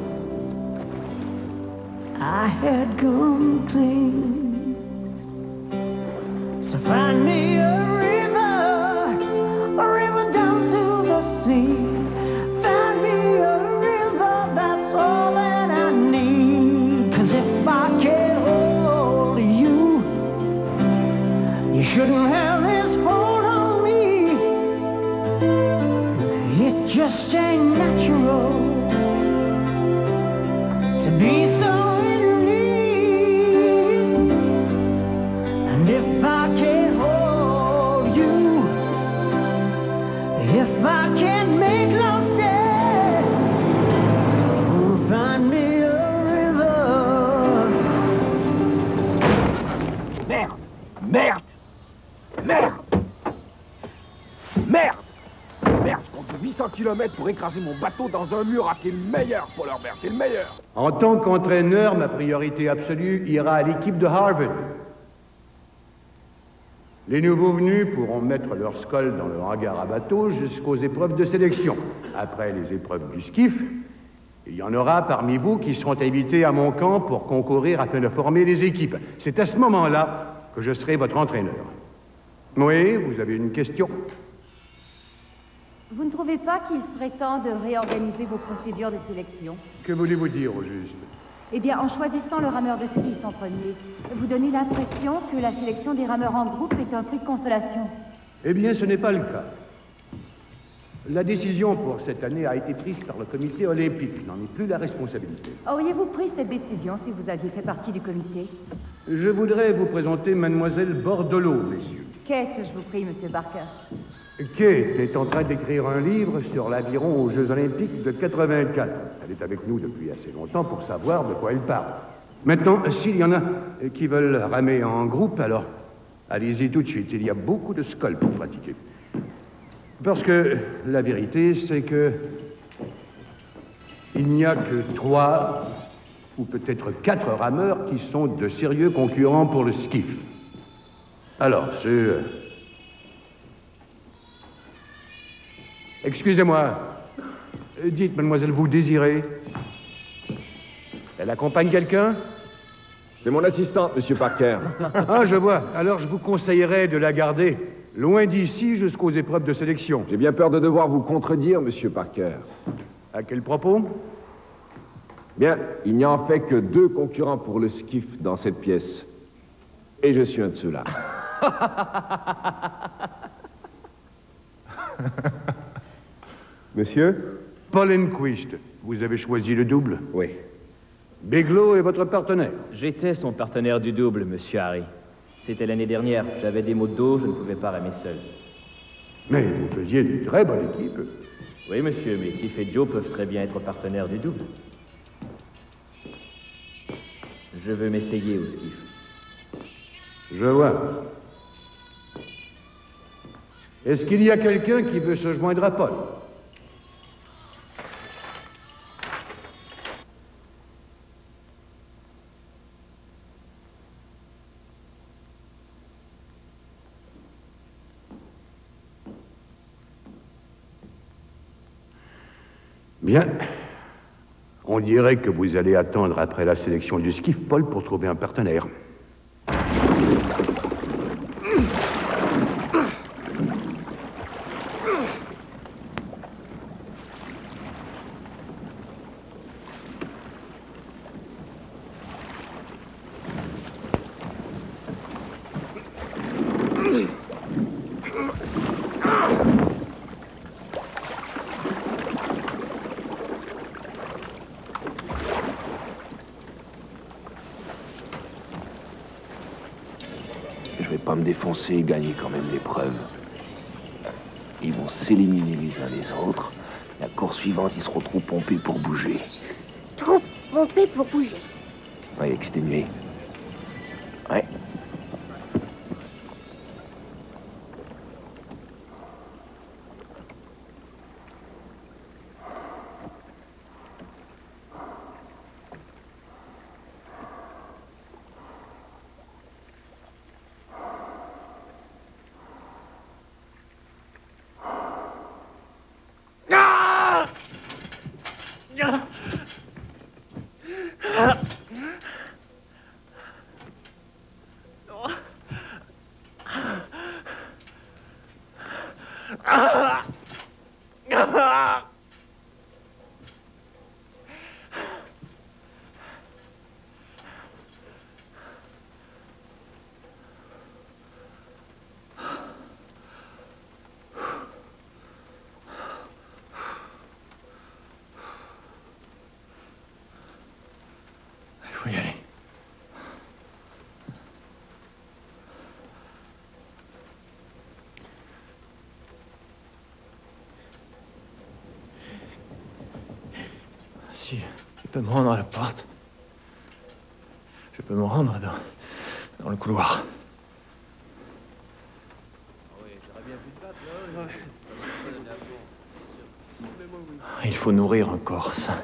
I had come clean. So find me a river, a river down to the sea. Find me a river, that's all that I need. 'Cause if I can't hold you, you shouldn't have this hold on me. It just ain't natural to be so. If I can't hold you, if I can't make love stay, oh, find me a river. Merde! Merde! Merde! Merde! Merde, je compte huit cents kilomètres pour écraser mon bateau dans un mur. Ah, t'es le meilleur, Paul Herbert, t'es le meilleur! En tant qu'entraîneur, ma priorité absolue ira à l'équipe de Harvard. Les nouveaux venus pourront mettre leur scolle dans le hangar à bateau jusqu'aux épreuves de sélection. Après les épreuves du skiff, il y en aura parmi vous qui seront invités à mon camp pour concourir afin de former les équipes. C'est à ce moment-là que je serai votre entraîneur. Oui, vous avez une question? Vous ne trouvez pas qu'il serait temps de réorganiser vos procédures de sélection? Que voulez-vous dire, au juste? Eh bien, en choisissant le rameur de skiff en premier, vous donnez l'impression que la sélection des rameurs en groupe est un prix de consolation. Eh bien, ce n'est pas le cas. La décision pour cette année a été prise par le comité olympique. Je n'en ai plus la responsabilité. Auriez-vous pris cette décision si vous aviez fait partie du comité? Je voudrais vous présenter mademoiselle Bordolo, messieurs. Kate, je vous prie, monsieur Barker. Kate est en train d'écrire un livre sur l'aviron aux Jeux Olympiques de quatre-vingt-quatre. Elle est avec nous depuis assez longtemps pour savoir de quoi elle parle. Maintenant, s'il y en a qui veulent ramer en groupe, alors allez-y tout de suite. Il y a beaucoup de scoles pour pratiquer. Parce que la vérité, c'est que il n'y a que trois ou peut-être quatre rameurs qui sont de sérieux concurrents pour le skiff. Alors, ceux... Excusez-moi. Dites, mademoiselle, vous désirez? Elle accompagne quelqu'un? C'est mon assistante, monsieur Parker. Ah, je vois. Alors, je vous conseillerais de la garder loin d'ici jusqu'aux épreuves de sélection. J'ai bien peur de devoir vous contredire, monsieur Parker. À quel propos? Bien, il n'y a en fait que deux concurrents pour le skiff dans cette pièce. Et je suis un de ceux-là. Monsieur? Paul Enquist, vous avez choisi le double? Oui. Bigelow est votre partenaire? J'étais son partenaire du double, monsieur Harry. C'était l'année dernière. J'avais des maux de dos, je ne pouvais pas ramer seul. Mais vous faisiez une très bonne équipe. Oui, monsieur, mais Tiff et Joe peuvent très bien être partenaires du double. Je veux m'essayer au skiff. Je vois. Est-ce qu'il y a quelqu'un qui veut se joindre à Paul? Bien. On dirait que vous allez attendre après la sélection du skiff, Paul, pour trouver un partenaire. vais pas me défoncer et gagner quand même l'épreuve. Ils vont s'éliminer les uns les autres. La course suivante, ils seront trop pompés pour bouger. Trop pompé pour bouger. Ouais, exténué. Ouais. faut y aller. Si je peux me rendre à la porte, je peux me rendre dans, dans le couloir. Il faut nourrir un corps sain.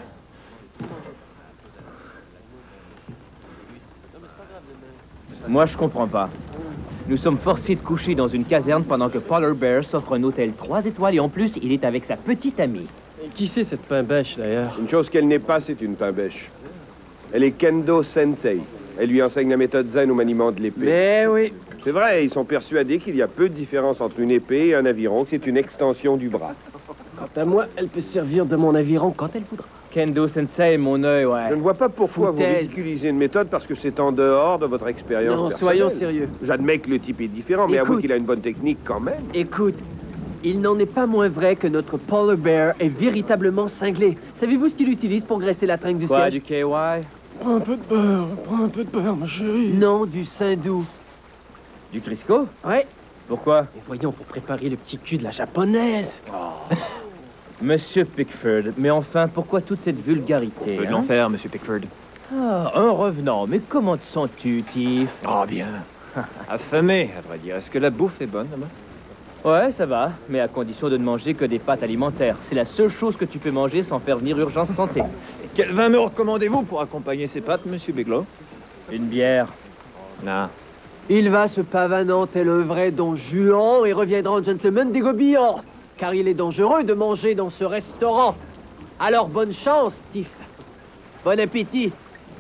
Moi, je comprends pas. Nous sommes forcés de coucher dans une caserne pendant que Polar Bear s'offre un hôtel trois étoiles et en plus, il est avec sa petite amie. Et qui c'est cette pain-bêche, d'ailleurs? Une chose qu'elle n'est pas, c'est une pain-bêche. Elle est Kendo Sensei. Elle lui enseigne la méthode zen au maniement de l'épée. Mais oui. C'est vrai, ils sont persuadés qu'il y a peu de différence entre une épée et un aviron, que c'est une extension du bras. Quant à moi, elle peut servir de mon aviron quand elle voudra. Kendo Sensei, mon œil, ouais. Je ne vois pas pourquoi Foutaise. vous ridiculisez une méthode parce que c'est en dehors de votre expérience Non, personnelle. soyons sérieux. J'admets que le type est différent, mais Écoute. avouez qu'il a une bonne technique quand même. Écoute, il n'en est pas moins vrai que notre Polar Bear est véritablement cinglé. Savez-vous ce qu'il utilise pour graisser la trinque du Quoi, siège? du K Y? Prends un peu de beurre, prends un peu de beurre, ma chérie. Non, du Saint-Doux. Du Crisco? Ouais. Pourquoi? Et voyons, pour préparer le petit cul de la japonaise. Monsieur Pickford, mais enfin, pourquoi toute cette vulgarité? Peu de hein? l'enfer, Monsieur Pickford. Ah, un revenant. Mais comment te sens-tu, Tiff? Oh, bien. Affamé, à vrai dire. Est-ce que la bouffe est bonne, là-bas? Ouais, ça va, mais à condition de ne manger que des pâtes alimentaires. C'est la seule chose que tu peux manger sans faire venir urgence santé. Et quel vin me recommandez-vous pour accompagner ces pâtes, Monsieur Bigelow? Une bière. Non. Il va se pavanant tel un vrai don Juan et reviendra en gentleman dégobillon. Car il est dangereux de manger dans ce restaurant. Alors bonne chance, Tiff. Bon appétit.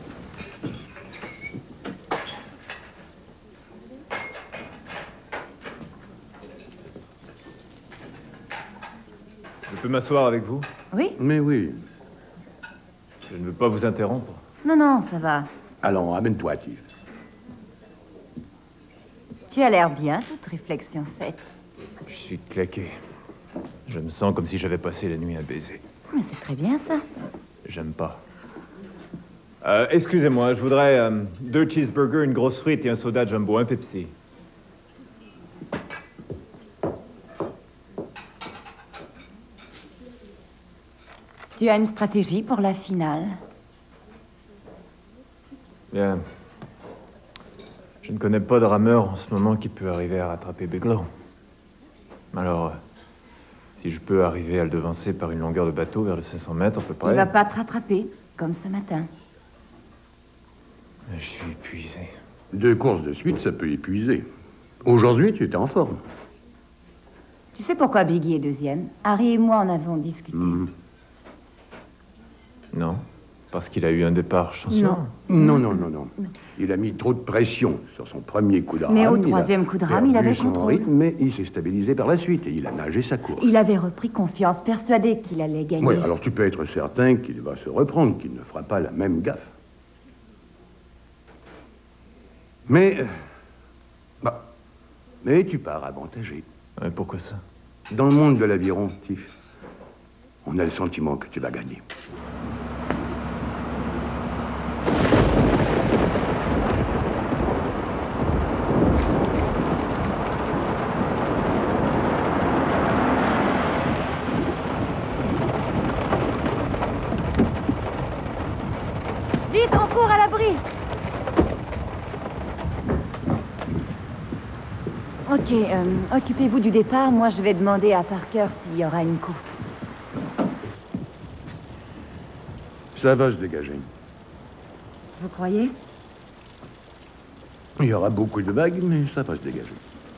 Je peux m'asseoir avec vous? Oui? Mais oui. Je ne veux pas vous interrompre. Non, non, ça va. Allons, amène-toi, Tiff. Tu as l'air bien, toute réflexion faite. Je suis claqué. Je me sens comme si j'avais passé la nuit à baiser. Mais c'est très bien, ça. J'aime pas. Euh, excusez-moi, je voudrais euh, deux cheeseburgers, une grosse frite et un soda jumbo, un Pepsi. Tu as une stratégie pour la finale? Bien. Je ne connais pas de rameur en ce moment qui peut arriver à rattraper Bigelow. Alors, euh, si je peux arriver à le devancer par une longueur de bateau vers le cinq cents mètres à peu près... Il va pas te rattraper, comme ce matin. Je suis épuisé. Deux courses de suite, ça peut épuiser. Aujourd'hui, tu étais en forme. Tu sais pourquoi Biggie est deuxième? Harry et moi en avons discuté. Mmh. Non, parce qu'il a eu un départ chanceux. Non. Non, non, non, non. Il a mis trop de pression sur son premier coup de rame. Mais au Il a troisième coup de rame, il perdu avait son contrôle. rythme, mais il s'est stabilisé par la suite et il a nagé sa course. Il avait repris confiance, persuadé qu'il allait gagner. Oui, alors tu peux être certain qu'il va se reprendre, qu'il ne fera pas la même gaffe. Mais... euh, Bah... Mais tu pars avantagé. Ouais, pourquoi ça? Dans le monde de l'aviron, Tiff, on a le sentiment que tu vas gagner. Vite, on court à l'abri. Ok, euh, occupez-vous du départ. Moi, je vais demander à Parker s'il y aura une course. Ça va se dégager. Vous croyez? Il y aura beaucoup de vagues, mais ça va se dégager.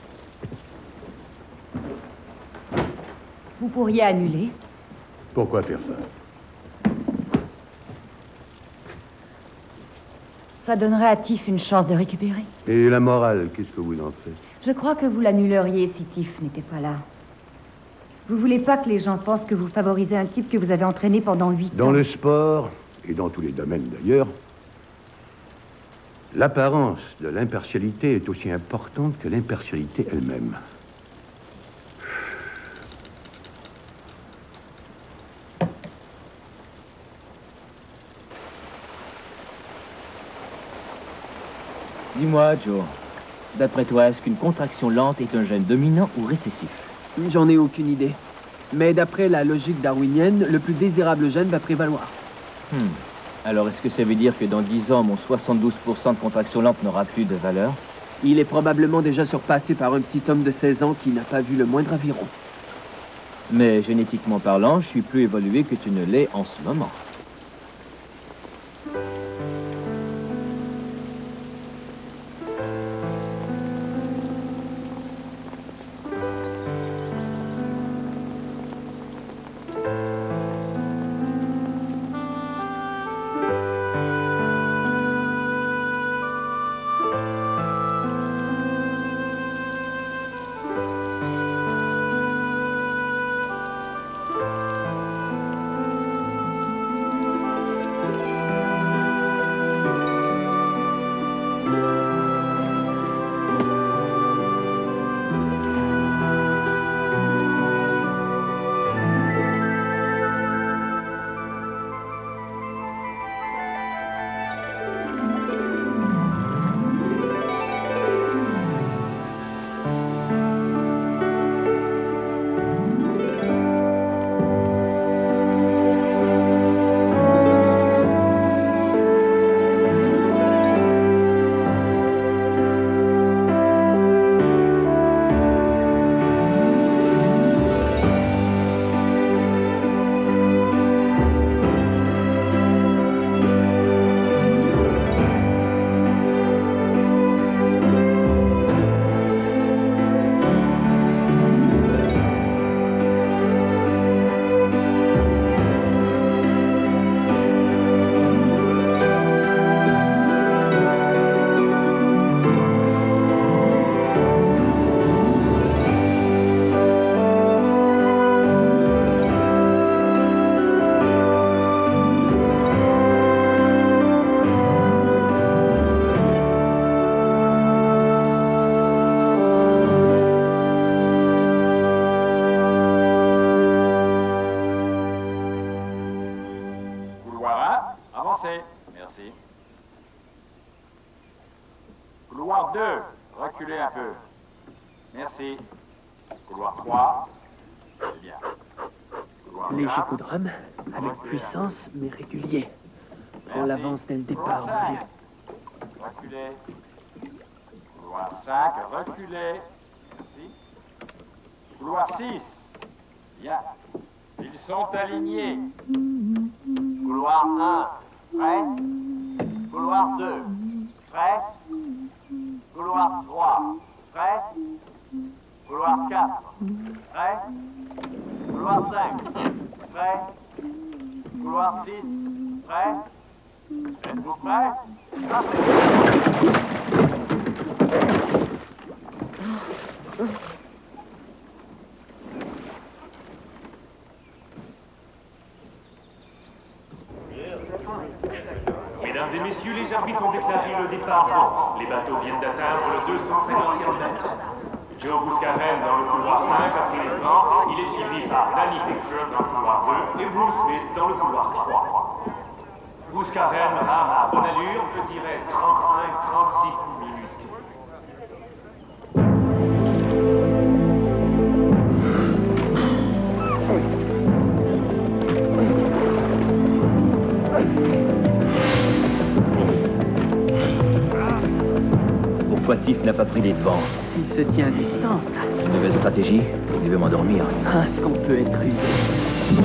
Vous pourriez annuler. Pourquoi faire ça? Ça donnerait à Tiff une chance de récupérer. Et la morale, qu'est-ce que vous en faites? Je crois que vous l'annuleriez si Tiff n'était pas là. Vous voulez pas que les gens pensent que vous favorisez un type que vous avez entraîné pendant huit ans. Dans le sport, et dans tous les domaines d'ailleurs, l'apparence de l'impartialité est aussi importante que l'impartialité elle-même. Dis-moi, Joe, d'après toi, est-ce qu'une contraction lente est un gène dominant ou récessif? J'en ai aucune idée. Mais d'après la logique darwinienne, le plus désirable gène va prévaloir. Hmm. Alors, est-ce que ça veut dire que dans dix ans, mon soixante-douze pour cent de contraction lente n'aura plus de valeur? Il est probablement déjà surpassé par un petit homme de seize ans qui n'a pas vu le moindre aviron. Mais génétiquement parlant, je suis plus évolué que tu ne l'es en ce moment. Léger coup de rhum, avec puissance, mais régulier. Prends l'avance dès le départ, mon vieux. Reculez. Couloir cinq, reculez. Merci. Couloir six. Bien. Ils sont alignés. Couloir un. Prêt. Couloir deux. Prêt. Couloir trois. Prêt. Couloir quatre. Prêt. Couloir cinq. Prêt. Couloir six. Prêt. Êtes-vous prêts? Parfait. Mesdames et messieurs, les arbitres ont déclaré le départ vent. Les bateaux viennent d'atteindre le deux cent cinquantième mètre. Joe Buscaren dans le couloir cinq a pris les devants. Il est suivi par Danny Picture dans le couloir deux et Bruce Smith dans le couloir trois. Buscaren rame à bonne allure, je dirais trente-cinq à trente-six coups minutes. fois Tiff n'a pas pris les devants. Il se tient à distance. Une nouvelle stratégie? Il veut m'endormir. Ah, est-ce qu'on peut être rusé?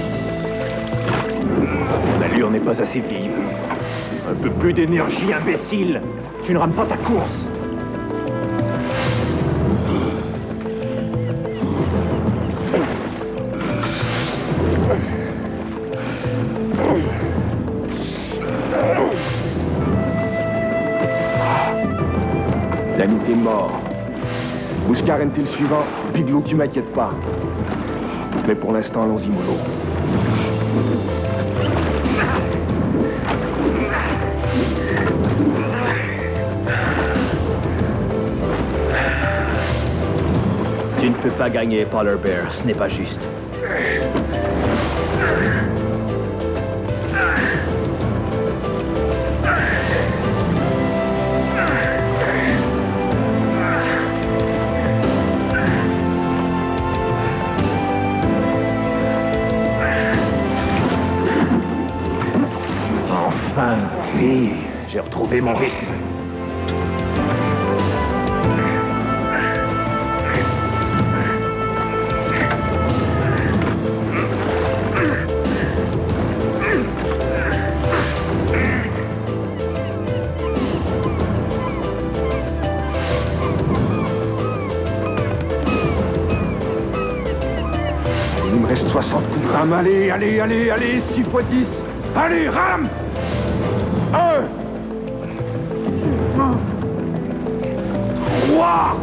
Ton allure n'est pas assez vive. Un peu plus d'énergie, imbécile. Tu ne rames pas ta course. Danny, t'es mort. Bouchkaren, t'es le suivant. Bigelow, tu m'inquiètes pas. Mais pour l'instant, allons-y, mollo. Tu ne peux pas gagner, Polar Bear. Ce n'est pas juste. Enfin, oui, j'ai retrouvé mon rythme. Il me reste soixante coups de rame. Allez, allez, allez, allez, six fois dix. Allez, rame! Un! Trois!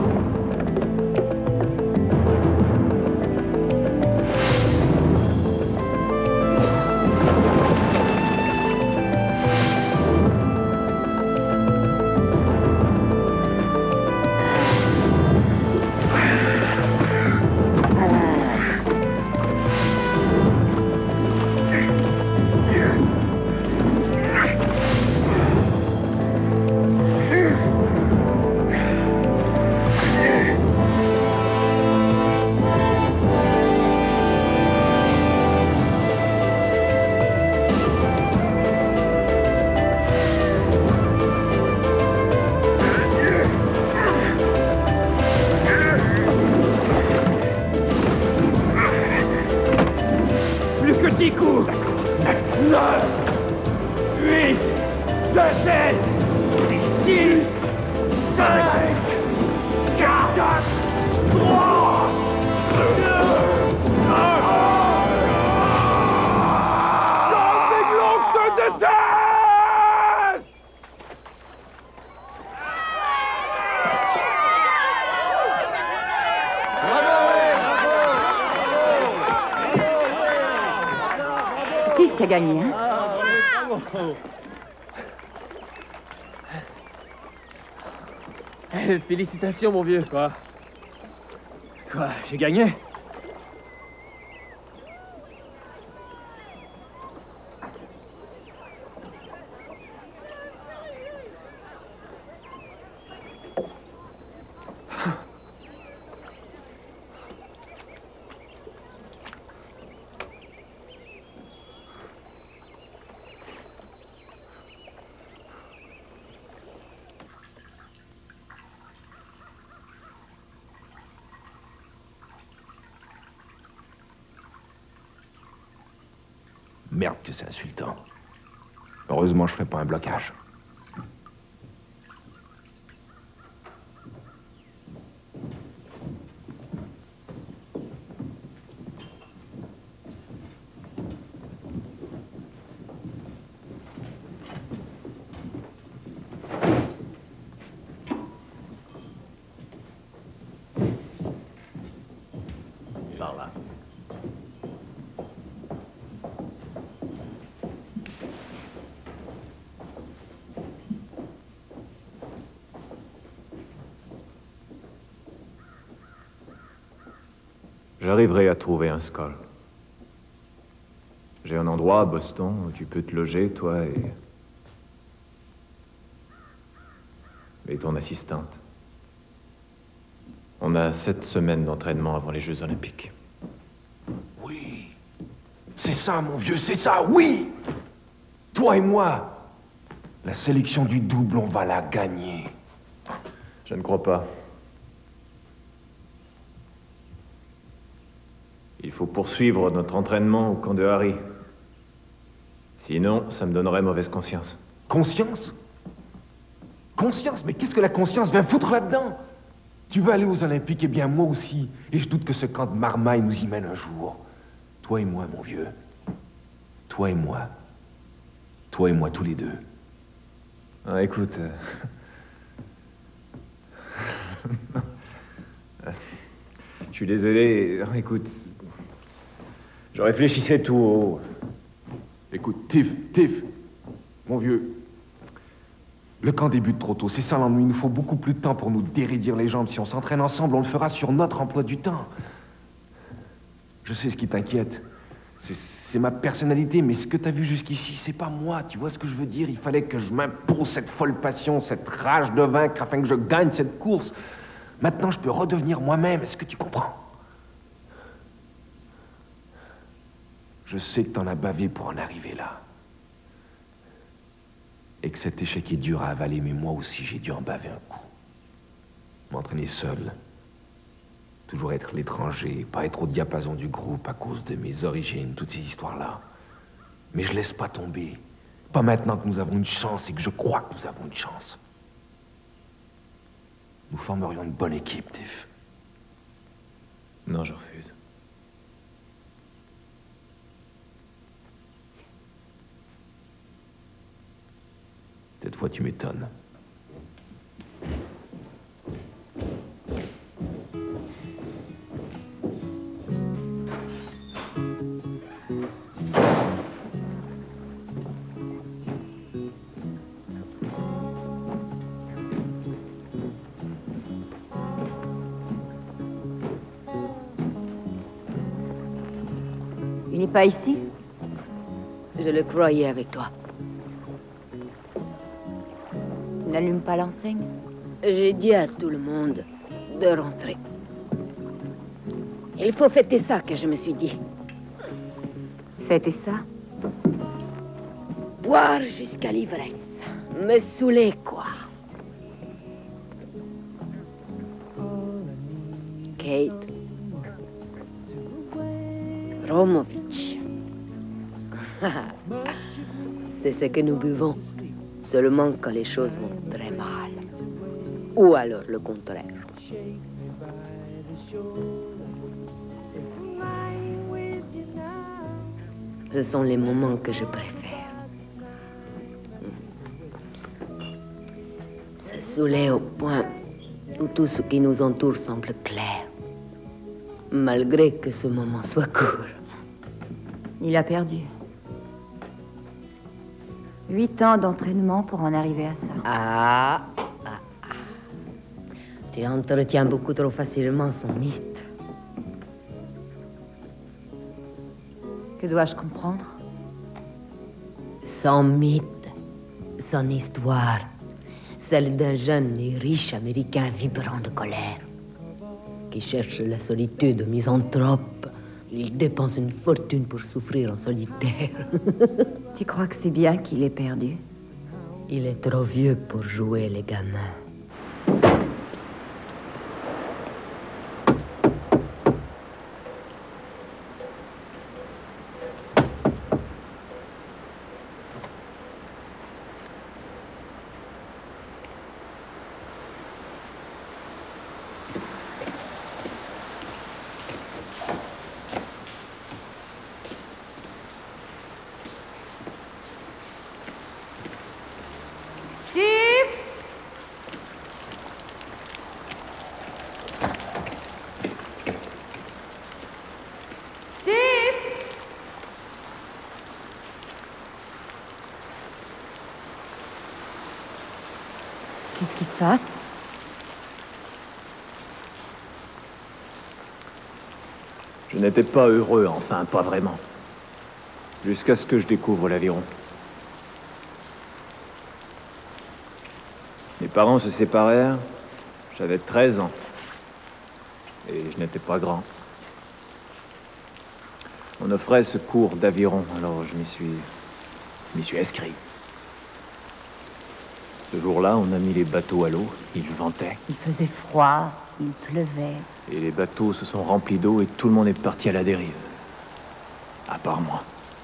dix coups. neuf, huit, sept, six, cinq, quatre, trois, deux, un. Jean Bigelow, je te déteste! Steve qui a gagné, hein? Eh, félicitations, mon vieux. Quoi? Quoi? J'ai gagné? Merde que c'est insultant. Heureusement, je ferai pas un blocage. Par là. J'arriverai à trouver un skull. J'ai un endroit à Boston où tu peux te loger, toi et... et ton assistante. On a sept semaines d'entraînement avant les Jeux Olympiques. Oui. C'est ça, mon vieux, c'est ça, oui! Toi et moi, la sélection du double, on va la gagner. Je ne crois pas. Il faut poursuivre notre entraînement au camp de Harry. Sinon, ça me donnerait mauvaise conscience. Conscience? Conscience? Mais qu'est-ce que la conscience vient foutre là-dedans? Tu veux aller aux Olympiques? Eh bien, moi aussi. Et je doute que ce camp de marmaille nous y mène un jour. Toi et moi, mon vieux. Toi et moi. Toi et moi, tous les deux. Ah, écoute... euh, Je suis désolé. Écoute... Je réfléchissais tout haut. Écoute, Tiff, Tiff, mon vieux, le camp débute trop tôt, c'est ça l'ennui. Il nous faut beaucoup plus de temps pour nous dérédir les jambes. Si on s'entraîne ensemble, on le fera sur notre emploi du temps. Je sais ce qui t'inquiète. C'est ma personnalité, mais ce que t'as vu jusqu'ici, c'est pas moi. Tu vois ce que je veux dire? Il fallait que je m'impose cette folle passion, cette rage de vaincre afin que je gagne cette course. Maintenant, je peux redevenir moi-même. Est-ce que tu comprends? Je sais que t'en as bavé pour en arriver là. Et que cet échec est dur à avaler, mais moi aussi, j'ai dû en baver un coup. M'entraîner seul. Toujours être l'étranger, pas être au diapason du groupe à cause de mes origines, toutes ces histoires-là. Mais je laisse pas tomber. Pas maintenant que nous avons une chance et que je crois que nous avons une chance. Nous formerions une bonne équipe, Tiff. Non, je refuse. Cette fois, tu m'étonnes. Il n'est pas ici? Je le croyais avec toi. Tu n'allumes pas l'enseigne? J'ai dit à tout le monde de rentrer. Il faut fêter ça que je me suis dit. Fêter ça? Boire jusqu'à l'ivresse. Me saouler, quoi. Kate. Romovich. C'est ce que nous buvons. Seulement quand les choses vont très mal. Ou alors le contraire. Ce sont les moments que je préfère. Se saouler au point où tout ce qui nous entoure semble clair. Malgré que ce moment soit court. Il a perdu. Huit ans d'entraînement pour en arriver à ça. Ah, ah, ah. Tu entretiens beaucoup trop facilement son mythe. Que dois-je comprendre? Son mythe, son histoire, celle d'un jeune et riche Américain vibrant de colère, qui cherche la solitude misanthrope. Il dépense une fortune pour souffrir en solitaire. Tu crois que c'est bien qu'il ait perdu? Il est trop vieux pour jouer les gamins. Qu'est-ce qui se passe? Je n'étais pas heureux, enfin, pas vraiment. Jusqu'à ce que je découvre l'aviron. Mes parents se séparèrent, j'avais treize ans. Et je n'étais pas grand. On offrait ce cours d'aviron, alors je m'y suis... je m'y suis inscrit. Ce jour-là, on a mis les bateaux à l'eau. Il ventait. Il faisait froid, il pleuvait. Et les bateaux se sont remplis d'eau et tout le monde est parti à la dérive. À part moi.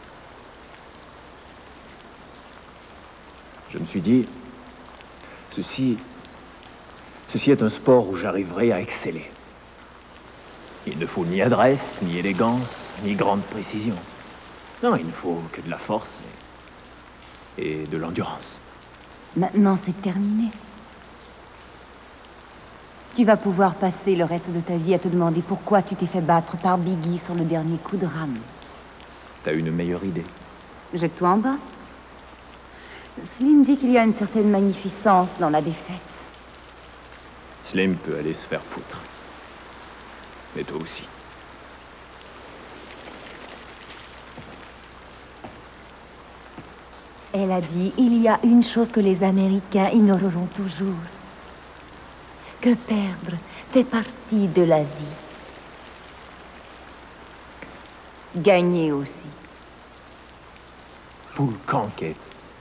Je me suis dit, ceci, ceci est un sport où j'arriverai à exceller. Il ne faut ni adresse, ni élégance, ni grande précision. Non, il ne faut que de la force et, et de l'endurance. Maintenant, c'est terminé. Tu vas pouvoir passer le reste de ta vie à te demander pourquoi tu t'es fait battre par Biggie sur le dernier coup de rame. T'as une meilleure idée? Jette-toi en bas. Slim dit qu'il y a une certaine magnificence dans la défaite. Slim peut aller se faire foutre. Mais toi aussi. Elle a dit, il y a une chose que les Américains ignoreront toujours. Que perdre fait partie de la vie. Gagner aussi. Fous le camp, Kate.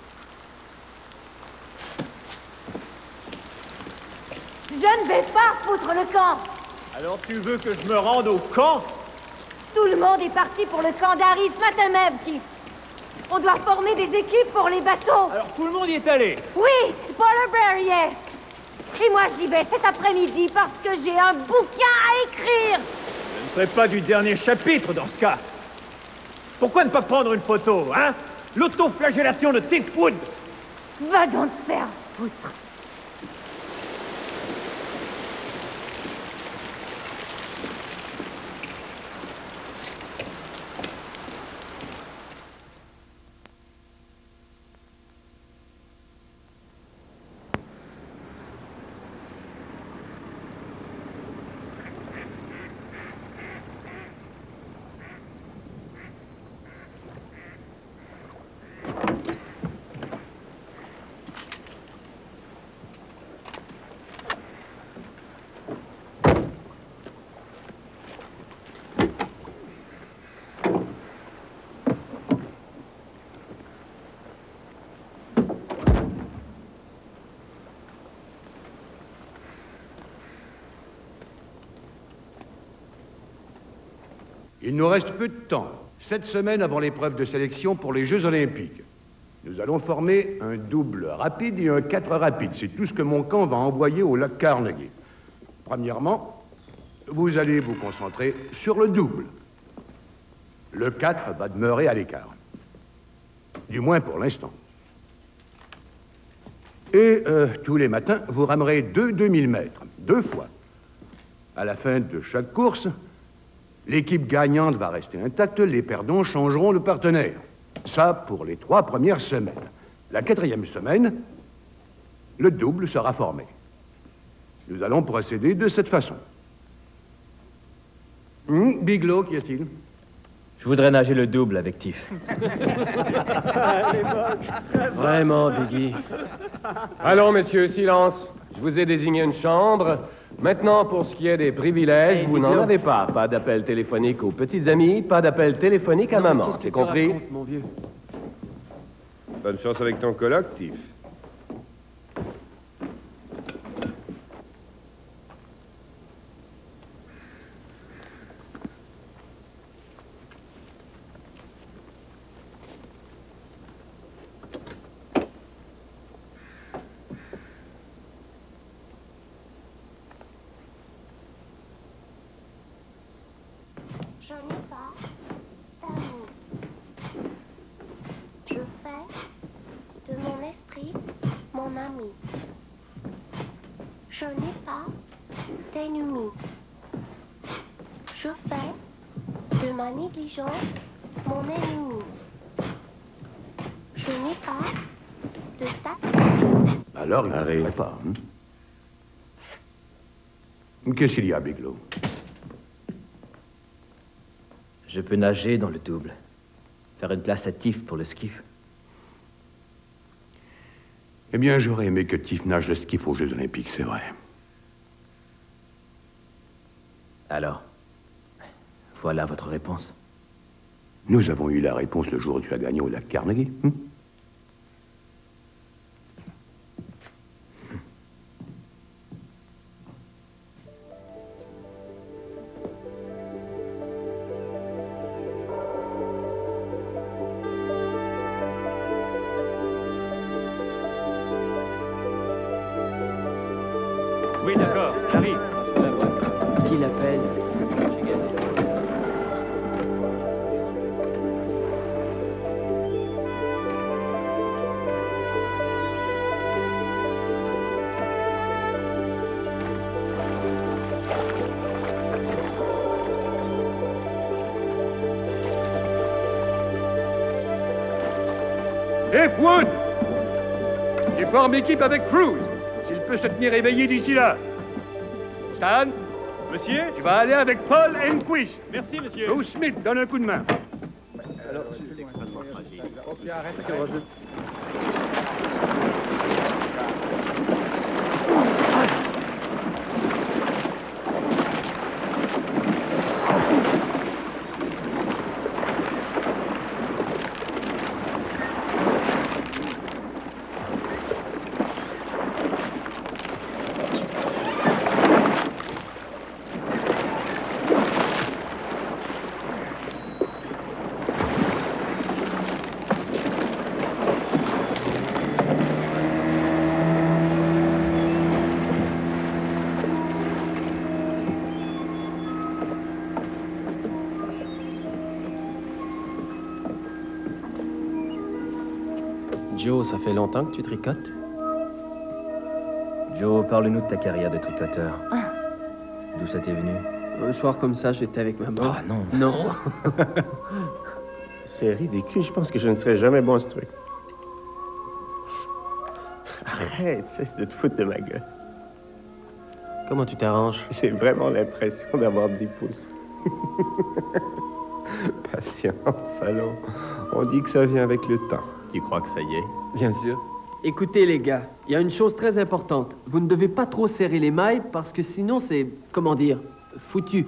Je ne vais pas foutre le camp. Alors tu veux que je me rende au camp? Tout le monde est parti pour le camp d'Harry ce matin même, Chief. On doit former des équipes pour les bateaux. Alors tout le monde y est allé? Oui, Polar Bear y est. Et moi j'y vais cet après-midi parce que j'ai un bouquin à écrire. Je ne serai pas du dernier chapitre dans ce cas. Pourquoi ne pas prendre une photo, hein? L'autoflagellation de Tiff Wood. Va donc te faire foutre. Il nous reste peu de temps, sept semaines avant l'épreuve de sélection pour les Jeux Olympiques. Nous allons former un double rapide et un quatre rapide. C'est tout ce que mon camp va envoyer au lac Carnegie. Premièrement, vous allez vous concentrer sur le double. Le quatre va demeurer à l'écart. Du moins pour l'instant. Et euh, tous les matins, vous ramerez deux deux mille mètres, deux fois. À la fin de chaque course, l'équipe gagnante va rester intacte, les perdants changeront de partenaire. Ça pour les trois premières semaines. La quatrième semaine, le double sera formé. Nous allons procéder de cette façon. Hum, Biglow, qu'y a-t-il? Je voudrais nager le double avec Tiff. Vraiment, Biggie. Allons, messieurs, silence. Je vous ai désigné une chambre. Maintenant, pour ce qui est des privilèges, Hey, vous n'en Biglow. avez pas. Pas d'appel téléphonique aux petites amies, pas d'appel téléphonique à Non, maman. qu'est-ce que C'est tu compris? racontes, mon vieux? Bonne chance avec ton coloc, Tiff. Je n'ai pas d'amour. Je fais de mon esprit mon ami. Je n'ai pas d'ennemi. Je fais de ma négligence mon ennemi. Je n'ai pas de tact. Alors, il n'arrive pas. Hein? Qu'est-ce qu'il y a, Biglow? Je peux nager dans le double. Faire une place à Tiff pour le skiff. Eh bien, j'aurais aimé que Tiff nage le skiff aux Jeux Olympiques, c'est vrai. Alors, voilà votre réponse. Nous avons eu la réponse le jour où tu as gagné au lac Carnegie. Hein? Oui, d'accord, j'arrive. Qui l'appelle? F Wood! Tu formes équipe avec Cruz, s'il peut se tenir éveillé d'ici là. Stan? Monsieur? Tu vas aller avec Paul Enquist. Merci, monsieur. Bruce Smith, donne un coup de main. Alors, Ok, arrête. Joe, ça fait longtemps que tu tricotes? Joe, parle-nous de ta carrière de tricoteur. Ah. D'où ça t'est venu? Un soir comme ça, j'étais avec maman. Ah non. Non. C'est ridicule, je pense que je ne serai jamais bon à ce truc. Arrête, cesse de te foutre de ma gueule. Comment tu t'arranges? J'ai vraiment l'impression d'avoir dix pouces. Patience, allons. On dit que ça vient avec le temps. Tu crois que ça y est? Bien sûr. Écoutez, les gars, il y a une chose très importante. Vous ne devez pas trop serrer les mailles parce que sinon c'est, comment dire, foutu.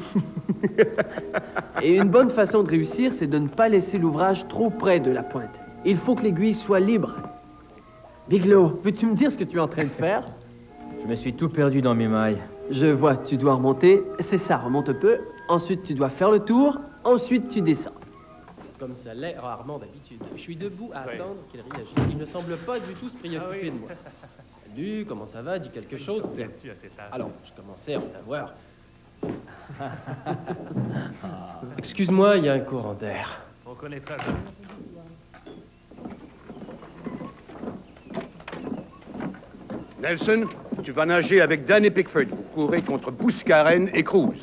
Et une bonne façon de réussir, c'est de ne pas laisser l'ouvrage trop près de la pointe. Il faut que l'aiguille soit libre. Bigelow, peux-tu me dire ce que tu es en train de faire? Je me suis tout perdu dans mes mailles. Je vois, tu dois remonter. C'est ça, remonte un peu. Ensuite, tu dois faire le tour. Ensuite, tu descends. Comme ça l'est rarement d'habitude. Je suis debout à Oui. attendre qu'il réagisse. Il ne semble pas du tout se préoccuper Ah oui. de moi. Salut, comment ça va? Dis quelque chose. Bien. Tu à cet âge. Alors, je commençais à en avoir. Excuse-moi, il y a un courant d'air. On connaîtra jamais. Nelson, tu vas nager avec Danny Pickford. Vous courez contre Bouskaren et Cruz.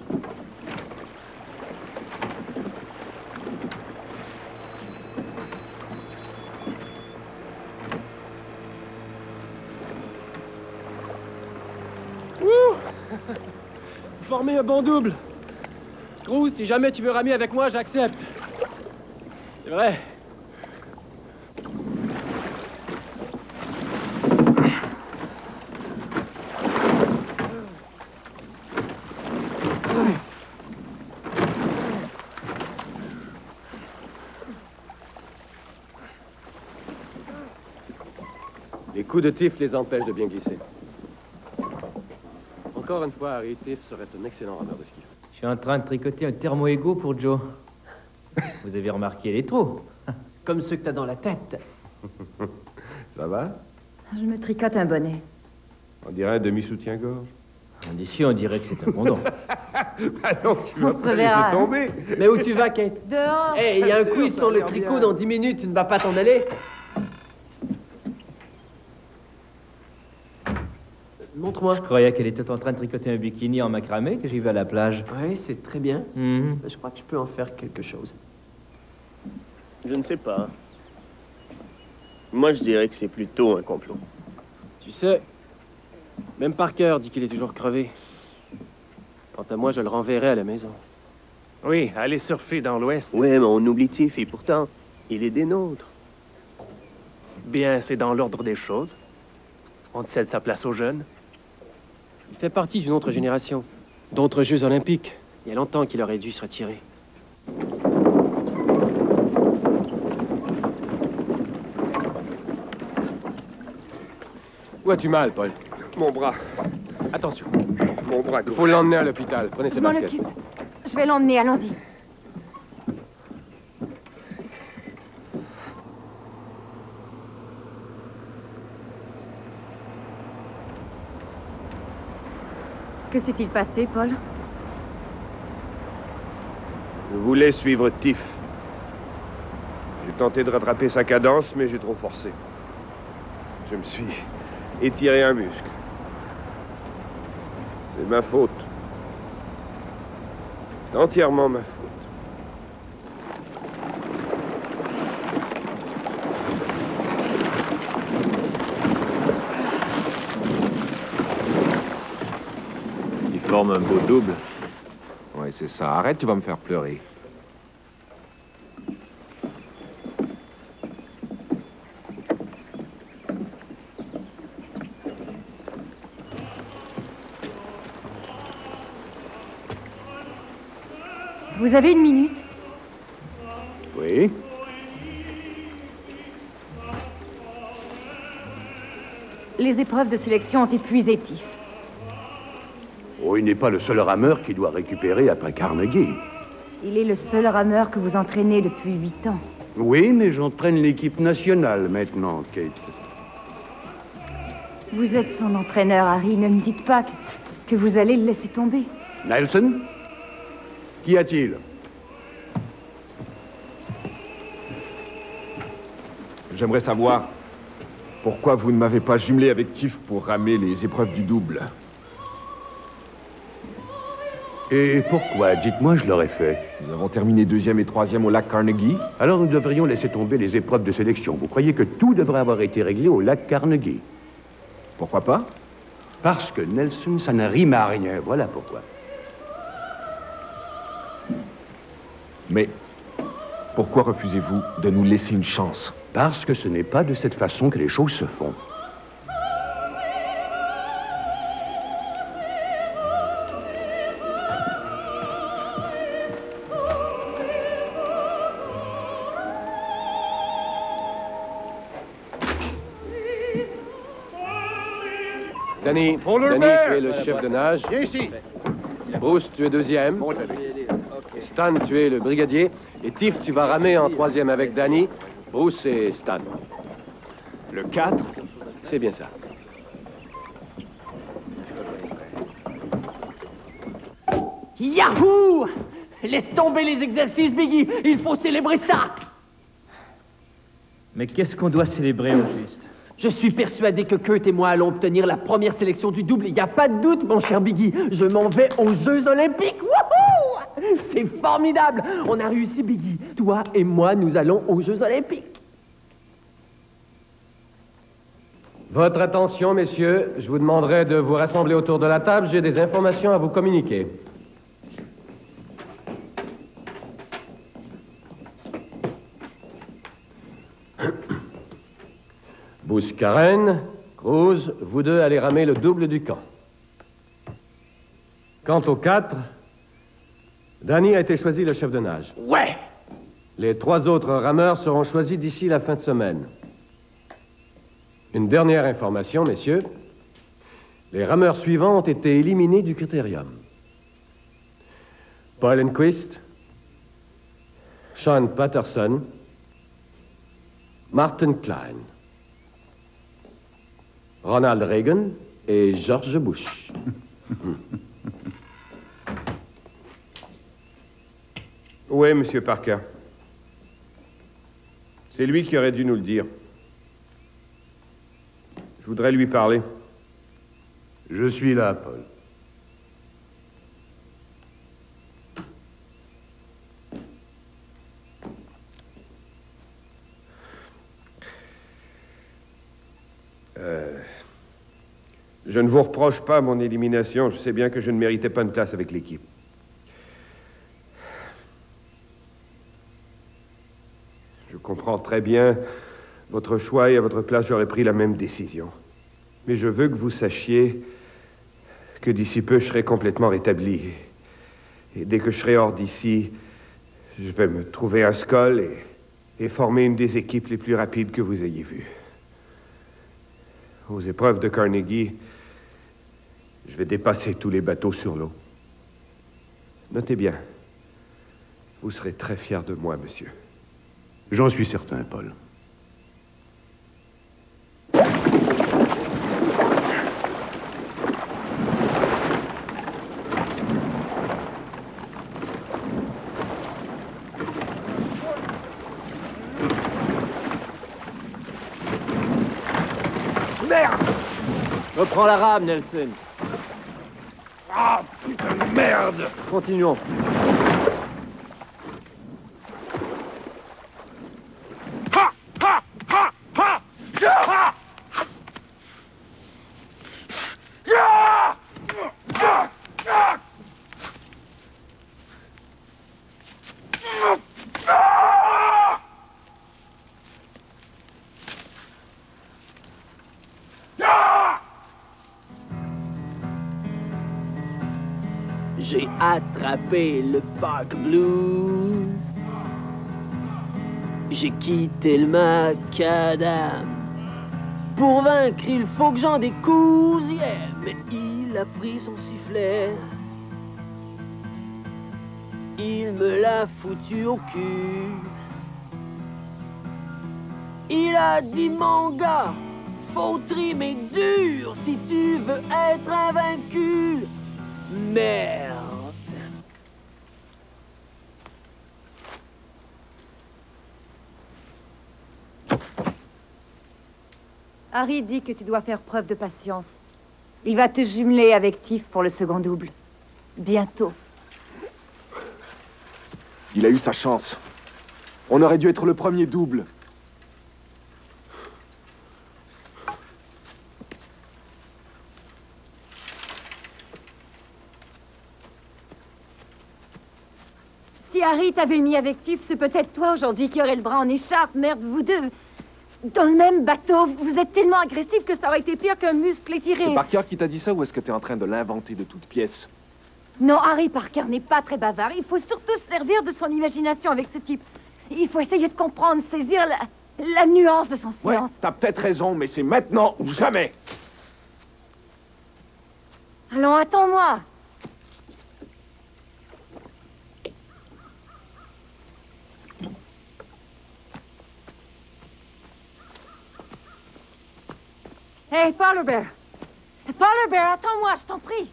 Ouh! Former un bon double. Cruz, si jamais tu veux ramer avec moi, j'accepte. C'est vrai. Les coups de Tiff les empêchent de bien glisser. Encore une fois, Harry, Tiff serait un excellent rameur de ski. Je suis en train de tricoter un thermo-égo pour Joe. Vous avez remarqué les trous? Comme ceux que t'as dans la tête. Ça va? Je me tricote un bonnet. On dirait un demi-soutien-gorge. D'ici, on dirait que c'est un condom. Bah non, tu vas On se pas reverra, laisser tomber. Mais où tu vas, Kate? Dehors. Hé, il y a un Bien sûr, quiz ça sur a le l'air tricot bien. dans dix minutes. Tu ne vas pas t'en aller? Montre-moi. Je croyais qu'elle était en train de tricoter un bikini en macramé que j'y vais à la plage. Oui, c'est très bien. Mhm. Je crois que je peux en faire quelque chose. Je ne sais pas. Moi, je dirais que c'est plutôt un complot. Tu sais, même Parker dit qu'il est toujours crevé. Quant à moi, je le renverrai à la maison. Oui, aller surfer dans l'Ouest. Oui, mais on oublie Tiff, et pourtant, il est des nôtres. Bien, c'est dans l'ordre des choses. On cède sa place aux jeunes. Il fait partie d'une autre génération, d'autres Jeux olympiques. Il y a longtemps qu'il aurait dû se retirer. Où as-tu mal, Paul? Mon bras. Attention. Mon bras gauche. Faut l'emmener à l'hôpital. Prenez Je ses m'en baskets. occupe. Je vais l'emmener, allons-y. Que s'est-il passé, Paul? Je voulais suivre Tiff. J'ai tenté de rattraper sa cadence, mais j'ai trop forcé. Je me suis étiré un muscle. C'est ma faute. C'est entièrement ma faute. Il forme un beau double. Ouais, c'est ça. Arrête, tu vas me faire pleurer. Vous avez une minute? Oui. Les épreuves de sélection ont épuisé Tiff. Oh, il n'est pas le seul rameur qui doit récupérer après Carnegie. Il est le seul rameur que vous entraînez depuis huit ans. Oui, mais j'entraîne l'équipe nationale maintenant, Kate. Vous êtes son entraîneur, Harry. Ne me dites pas que, que vous allez le laisser tomber. Nelson? Qu'y a-t-il? J'aimerais savoir pourquoi vous ne m'avez pas jumelé avec Tiff pour ramer les épreuves du double. Et pourquoi? Dites-moi, je l'aurais fait. Nous avons terminé deuxième et troisième au lac Carnegie. Alors nous devrions laisser tomber les épreuves de sélection. Vous croyez que tout devrait avoir été réglé au lac Carnegie? Pourquoi pas? Parce que Nelson, ça ne rime à rien. Voilà pourquoi. Mais pourquoi refusez-vous de nous laisser une chance? Parce que ce n'est pas de cette façon que les choses se font. Danny, Danny, tu es le chef de nage. Viens ici. Bruce, tu es deuxième. Stan, tu es le brigadier. Et Tiff, tu vas ramer en troisième avec Danny, Bruce et Stan. Le quatre, c'est bien ça. Yahoo! Laisse tomber les exercices, Biggie. Il faut célébrer ça. Mais qu'est-ce qu'on doit célébrer au juste? Je suis persuadé que Kurt et moi allons obtenir la première sélection du double. Il n'y a pas de doute, mon cher Biggie. Je m'en vais aux Jeux Olympiques. Wouhou! C'est formidable. On a réussi, Biggie. Toi et moi, nous allons aux Jeux Olympiques. Votre attention, messieurs. Je vous demanderai de vous rassembler autour de la table. J'ai des informations à vous communiquer. Bouskaren, Cruz, vous deux allez ramer le double du camp. Quant aux quatre, Danny a été choisi le chef de nage. Ouais! Les trois autres rameurs seront choisis d'ici la fin de semaine. Une dernière information, messieurs. Les rameurs suivants ont été éliminés du critérium. Paul Enquist, Sean Patterson, Martin Klein, Ronald Reagan et George Bush. Où est M. Parker? C'est lui qui aurait dû nous le dire. Je voudrais lui parler. Je suis là, Paul. Euh, je ne vous reproche pas mon élimination. Je sais bien que je ne méritais pas une place avec l'équipe. Je comprends très bien votre choix et à votre place, j'aurais pris la même décision. Mais je veux que vous sachiez que d'ici peu, je serai complètement rétabli. Et dès que je serai hors d'ici, je vais me trouver un scoll et, et former une des équipes les plus rapides que vous ayez vues. Aux épreuves de Carnegie, je vais dépasser tous les bateaux sur l'eau. Notez bien, vous serez très fier de moi, monsieur. J'en suis certain, Paul. Merde! Reprends la rame, Nelson. Ah, putain de merde! Continuons. Ha! Ha! Ha! Ha! Ya! Ya! Ya! Ya! Ah! Ya! J'ai attrapé le Park Blues. J'ai quitté le macadam. Pour vaincre, il faut que j'en découse, yeah. Mais il a pris son sifflet. Il me l'a foutu au cul. Il a dit, mon gars, faut trimer dur si tu veux être invaincu. Merde. Harry dit que tu dois faire preuve de patience. Il va te jumeler avec Tiff pour le second double. Bientôt. Il a eu sa chance. On aurait dû être le premier double. Si Harry t'avait mis avec Tiff, c'est peut-être toi aujourd'hui qui aurais le bras en écharpe. Merde, vous deux, dans le même bateau, vous êtes tellement agressif que ça aurait été pire qu'un muscle étiré. C'est Parker qui t'a dit ça ou est-ce que t'es en train de l'inventer de toutes pièces? Non, Harry Parker n'est pas très bavard. Il faut surtout se servir de son imagination avec ce type. Il faut essayer de comprendre, saisir la, la nuance de son Ouais, silence. t'as peut-être raison, mais c'est maintenant ou jamais. Allons, attends-moi. Hey, Polar Bear. Polar Bear, attends-moi, je t'en prie.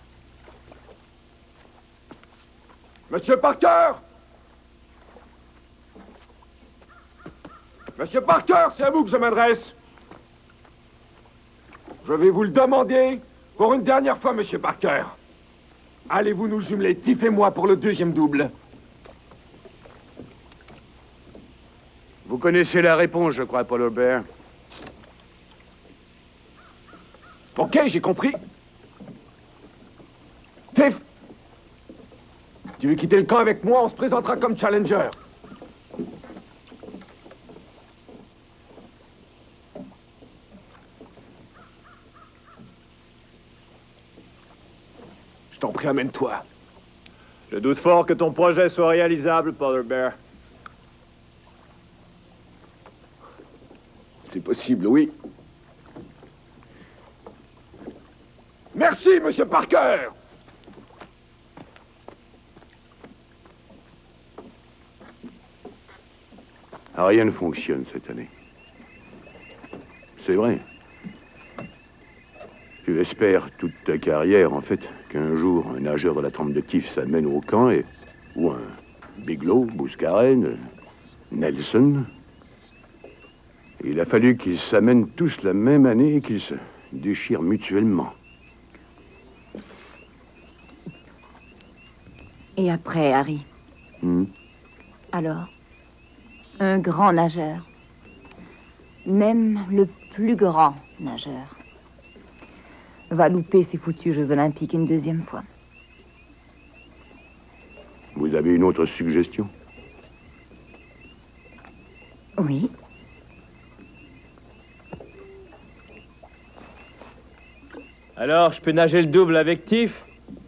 Monsieur Parker! Monsieur Parker, c'est à vous que je m'adresse. Je vais vous le demander pour une dernière fois, Monsieur Parker. Allez-vous nous jumeler, Tiff et moi, pour le deuxième double? Vous connaissez la réponse, je crois, Polar Bear. Ok, j'ai compris. Tiff, tu veux quitter le camp avec moi? On se présentera comme challenger. Je t'en prie, amène-toi. Je doute fort que ton projet soit réalisable, Polar Bear. C'est possible, oui. Merci, Monsieur Parker! Rien ne fonctionne cette année. C'est vrai. Tu espères toute ta carrière, en fait, qu'un jour, un nageur de la trempe de Tiff s'amène au camp et... ou un Bigelow, Bouscarène, Nelson. Il a fallu qu'ils s'amènent tous la même année et qu'ils se déchirent mutuellement. Et après, Harry? Hmm. Alors? Un grand nageur. Même le plus grand nageur va louper ses foutus Jeux Olympiques une deuxième fois. Vous avez une autre suggestion? Oui. Alors, je peux nager le double avec Tiff?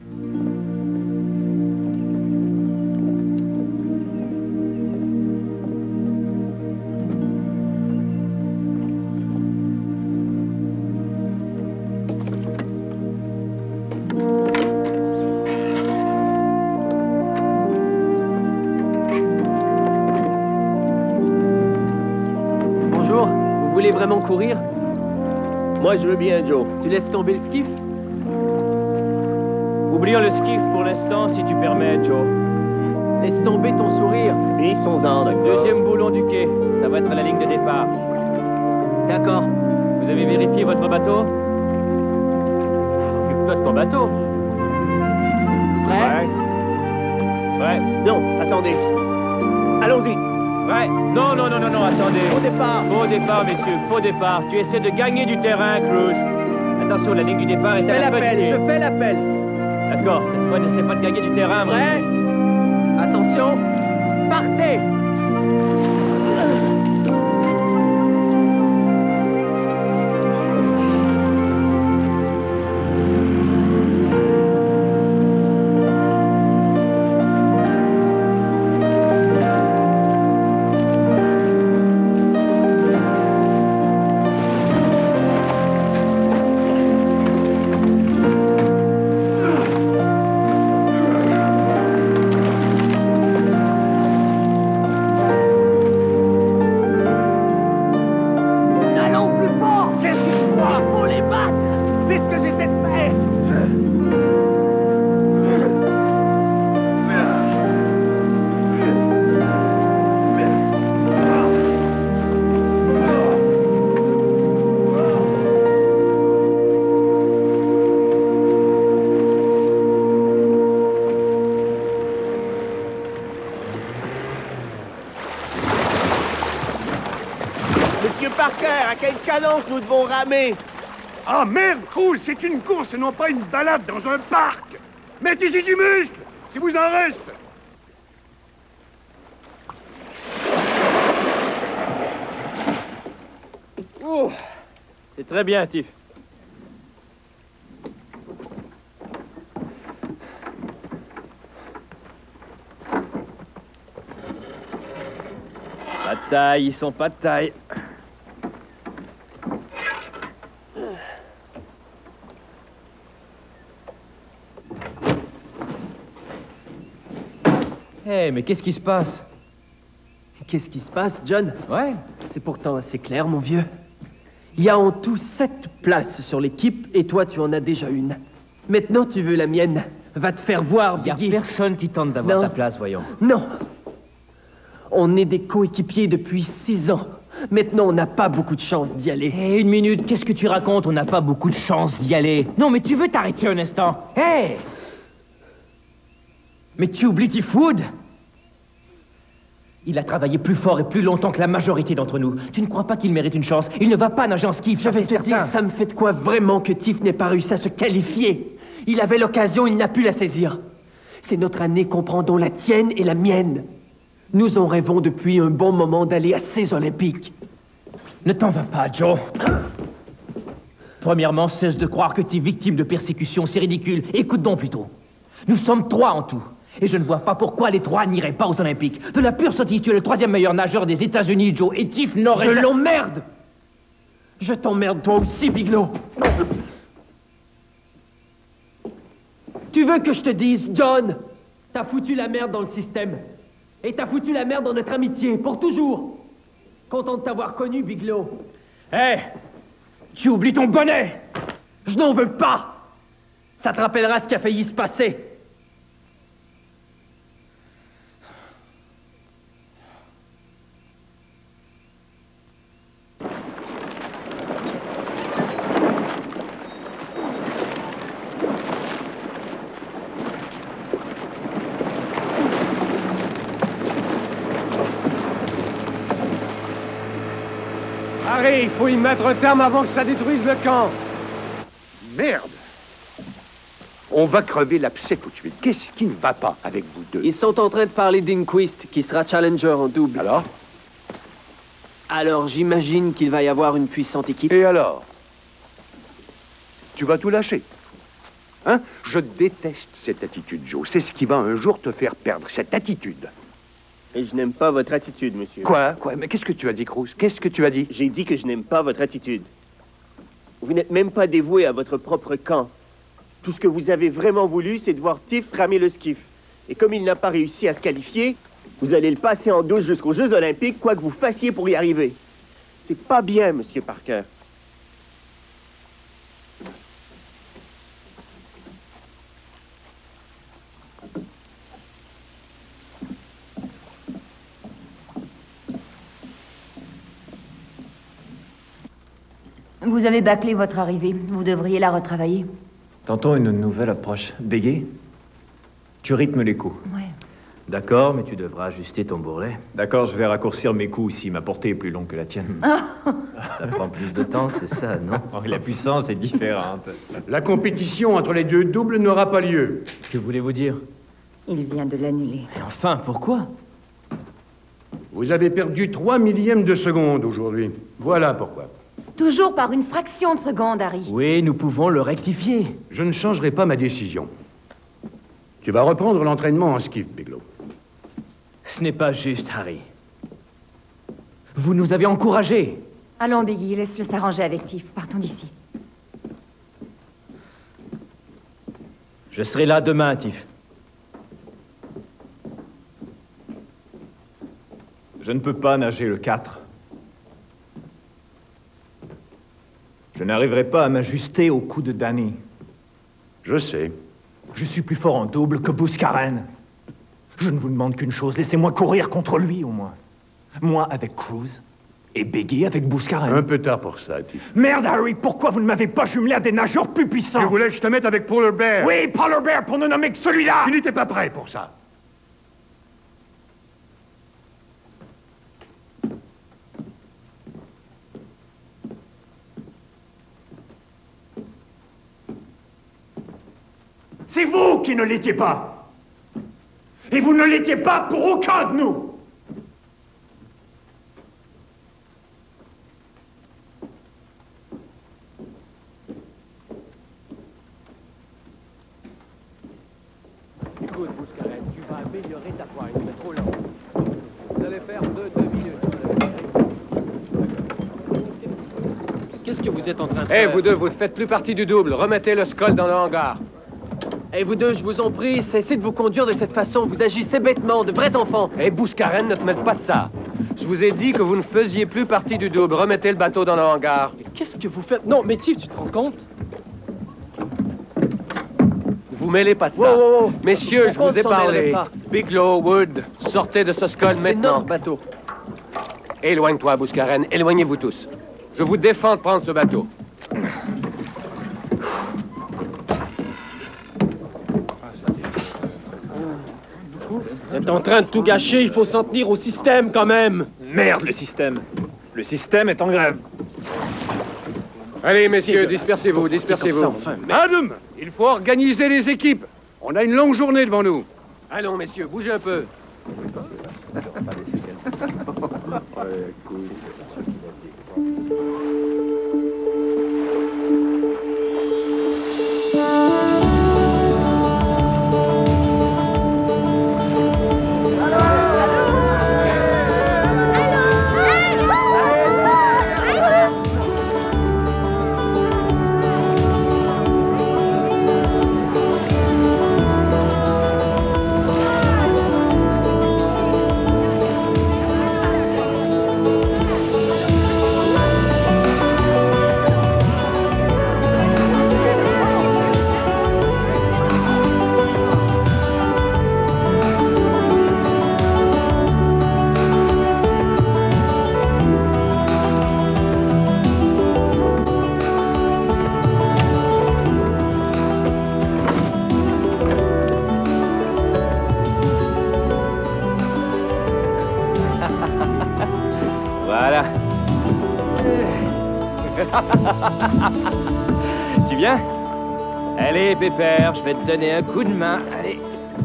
Bonjour, vous voulez vraiment courir? Moi, je veux bien, Joe. Tu laisses tomber le skiff? Oublions le skiff pour l'instant, si tu permets, Joe. Laisse tomber ton sourire. Pissons-en, d'accord. Deuxième boulon du quai. Ça va être la ligne de départ. D'accord. Vous avez vérifié votre bateau? Occupe-toi de ton bateau. Prêt? Ouais. Ouais. Non, attendez. Allons-y. Ouais. Non, non, non, non, non, attendez. Faux départ. Faux départ, messieurs, faux départ. Tu essaies de gagner du terrain, Cruz. Attention, la ligne du départ est Je à fais la bonne l'appel, idée. je fais l'appel. D'accord, cette fois, n'essaie pas de gagner du terrain. mon Prêt? Attention, partez! Monsieur Parker, à quelle cadence nous devons ramer? Ah merde, Cruz, c'est une course et non pas une balade dans un parc. Mettez ici du muscle, si vous en reste. Ouh, c'est très bien, Tiff. Pas de taille, ils sont pas de taille. Hé, hey, mais qu'est-ce qui se passe? Qu'est-ce qui se passe, John? Ouais. C'est pourtant assez clair, mon vieux. Il y a en tout sept places sur l'équipe et toi, tu en as déjà une. Maintenant, tu veux la mienne. Va te faire voir, Il y a Biggie. personne qui tente d'avoir Non. ta place, voyons. Non. On est des coéquipiers depuis six ans. Maintenant, on n'a pas beaucoup de chance d'y aller. Hé, une minute, qu'est-ce que tu racontes? On n'a pas beaucoup de chance d'y aller. Non, mais tu veux t'arrêter un instant? Hé! Hey! Mais tu oublies Tifood? Il a travaillé plus fort et plus longtemps que la majorité d'entre nous. Tu ne crois pas qu'il mérite une chance? Il ne va pas nager en ski, Je vais te dire, ça me fait de quoi vraiment que Tiff n'ait pas réussi à se qualifier. Il avait l'occasion, il n'a pu la saisir. C'est notre année, comprendons, la tienne et la mienne. Nous en rêvons depuis un bon moment d'aller à ces Olympiques. Ne t'en va pas, Joe. Premièrement, cesse de croire que tu es victime de persécution, c'est ridicule. Écoute donc plutôt. Nous sommes trois en tout. Et je ne vois pas pourquoi les trois n'iraient pas aux Olympiques. De la pure sottise, tu es le troisième meilleur nageur des États-Unis, Joe, et Tiff n'aurait Je ja- l'emmerde! Je t'emmerde toi aussi, Bigelow! Tu veux que je te dise, John? T'as foutu la merde dans le système. Et t'as foutu la merde dans notre amitié, pour toujours. Content de t'avoir connu, Bigelow. Hé! Hey, tu oublies ton bonnet! Je n'en veux pas! Ça te rappellera ce qui a failli se passer. Harry, il faut y mettre un terme avant que ça détruise le camp. Merde. On va crever l'abcès tout de suite. Qu'est-ce qui ne va pas avec vous deux? Ils sont en train de parler d'Inquist, qui sera challenger en double. Alors? Alors, j'imagine qu'il va y avoir une puissante équipe. Et alors? Tu vas tout lâcher? Hein? Je déteste cette attitude, Joe. C'est ce qui va un jour te faire perdre, cette attitude. Et je n'aime pas votre attitude, monsieur. Quoi? Quoi? Mais qu'est-ce que tu as dit, Cruz? Qu'est-ce que tu as dit? J'ai dit que je n'aime pas votre attitude. Vous n'êtes même pas dévoué à votre propre camp. Tout ce que vous avez vraiment voulu, c'est de voir Tiff ramer le skiff. Et comme il n'a pas réussi à se qualifier, vous allez le passer en douce jusqu'aux Jeux Olympiques, quoi que vous fassiez pour y arriver. C'est pas bien, monsieur Parker. Vous avez bâclé votre arrivée. Vous devriez la retravailler. Tentons une nouvelle approche. Bégué, tu rythmes les coups. Ouais. D'accord, mais tu devras ajuster ton bourrelet. D'accord, je vais raccourcir mes coups si ma portée est plus longue que la tienne. Ça prend plus de temps, c'est ça, non? Oh, la puissance est différente. La compétition entre les deux doubles n'aura pas lieu. Que voulez-vous dire? Il vient de l'annuler. Et enfin, pourquoi? Vous avez perdu trois millièmes de seconde aujourd'hui. Voilà pourquoi. Toujours par une fraction de seconde, Harry. Oui, nous pouvons le rectifier. Je ne changerai pas ma décision. Tu vas reprendre l'entraînement en skiff, Bigelow. Ce n'est pas juste, Harry. Vous nous avez encouragés. Allons, Biggie, laisse-le s'arranger avec Tiff. Partons d'ici. Je serai là demain, Tiff. Je ne peux pas nager le quatre. Je n'arriverai pas à m'ajuster au coup de Danny. Je sais. Je suis plus fort en double que Bouskaren. Je ne vous demande qu'une chose, laissez-moi courir contre lui, au moins. Moi avec Cruz, et Bégué avec Bouskaren. Un peu tard pour ça, Tiff. Merde, Harry, pourquoi vous ne m'avez pas jumelé à des nageurs plus puissants? Tu voulais que je te mette avec Polar Bear? Oui, Polar Bear, pour ne nommer que celui-là! Tu n'étais pas prêt pour ça. C'est vous qui ne l'étiez pas. Et vous ne l'étiez pas pour aucun de nous. Écoute, Bouskaren, tu vas améliorer ta pointe, c'est trop lent. Vous allez faire deux, deux minutes. Qu'est-ce que vous êtes en train de Eh, faire? vous deux, vous ne faites plus partie du double. Remettez le Skull dans le hangar. Et vous deux, je vous en prie, cessez de vous conduire de cette façon. Vous agissez bêtement, de vrais enfants. Eh, Bouskaren, ne te mêle pas de ça. Je vous ai dit que vous ne faisiez plus partie du double. Remettez le bateau dans le hangar. Qu'est-ce que vous faites? Non, mais Tiff, tu te rends compte? Vous mêlez pas de ça. Wow, wow, wow. Messieurs, je Pourquoi vous ai on s'en mêlerait parlé. pas? Bigelow, Wood, sortez de ce Skull C'est maintenant. notre bateau. Éloigne-toi, Bouskaren. Éloignez-vous tous. Je vous défends de prendre ce bateau. Vous êtes en train de tout gâcher, il faut s'en tenir au système quand même. Merde, le système. Le système est en grève. Allez, messieurs, dispersez-vous, dispersez-vous. Adam, il faut organiser les équipes. On a une longue journée devant nous. Allons, messieurs, bougez un peu. Voilà. Tu viens? Allez, Pépère, je vais te donner un coup de main. Allez.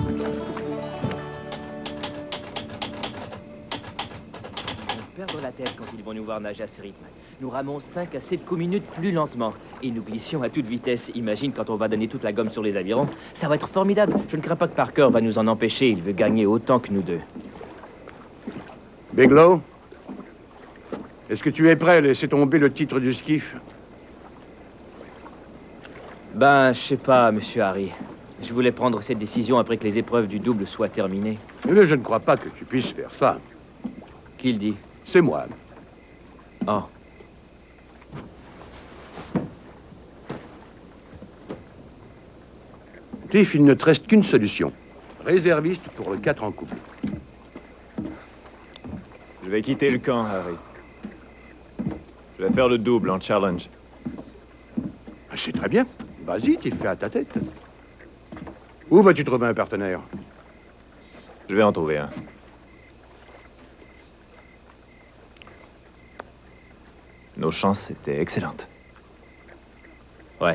Ils vont perdre la tête quand ils vont nous voir nager à ce rythme. Nous ramons cinq à sept coups minutes plus lentement. Et nous glissions à toute vitesse. Imagine quand on va donner toute la gomme sur les avirons. Ça va être formidable. Je ne crains pas que Parker va nous en empêcher. Il veut gagner autant que nous deux. Bigelow, est-ce que tu es prêt à laisser tomber le titre du skiff? Ben, je sais pas, monsieur Harry. Je voulais prendre cette décision après que les épreuves du double soient terminées. Mais je ne crois pas que tu puisses faire ça. Qui le dit? C'est moi. Oh. Tiff, il ne te reste qu'une solution. Réserviste pour le quatre en couple. Je vais quitter le camp, Harry. Je vais faire le double en challenge. C'est très bien. Vas-y, tu fais à ta tête. Où vas-tu trouver un partenaire? Je vais en trouver un. Nos chances étaient excellentes. Ouais.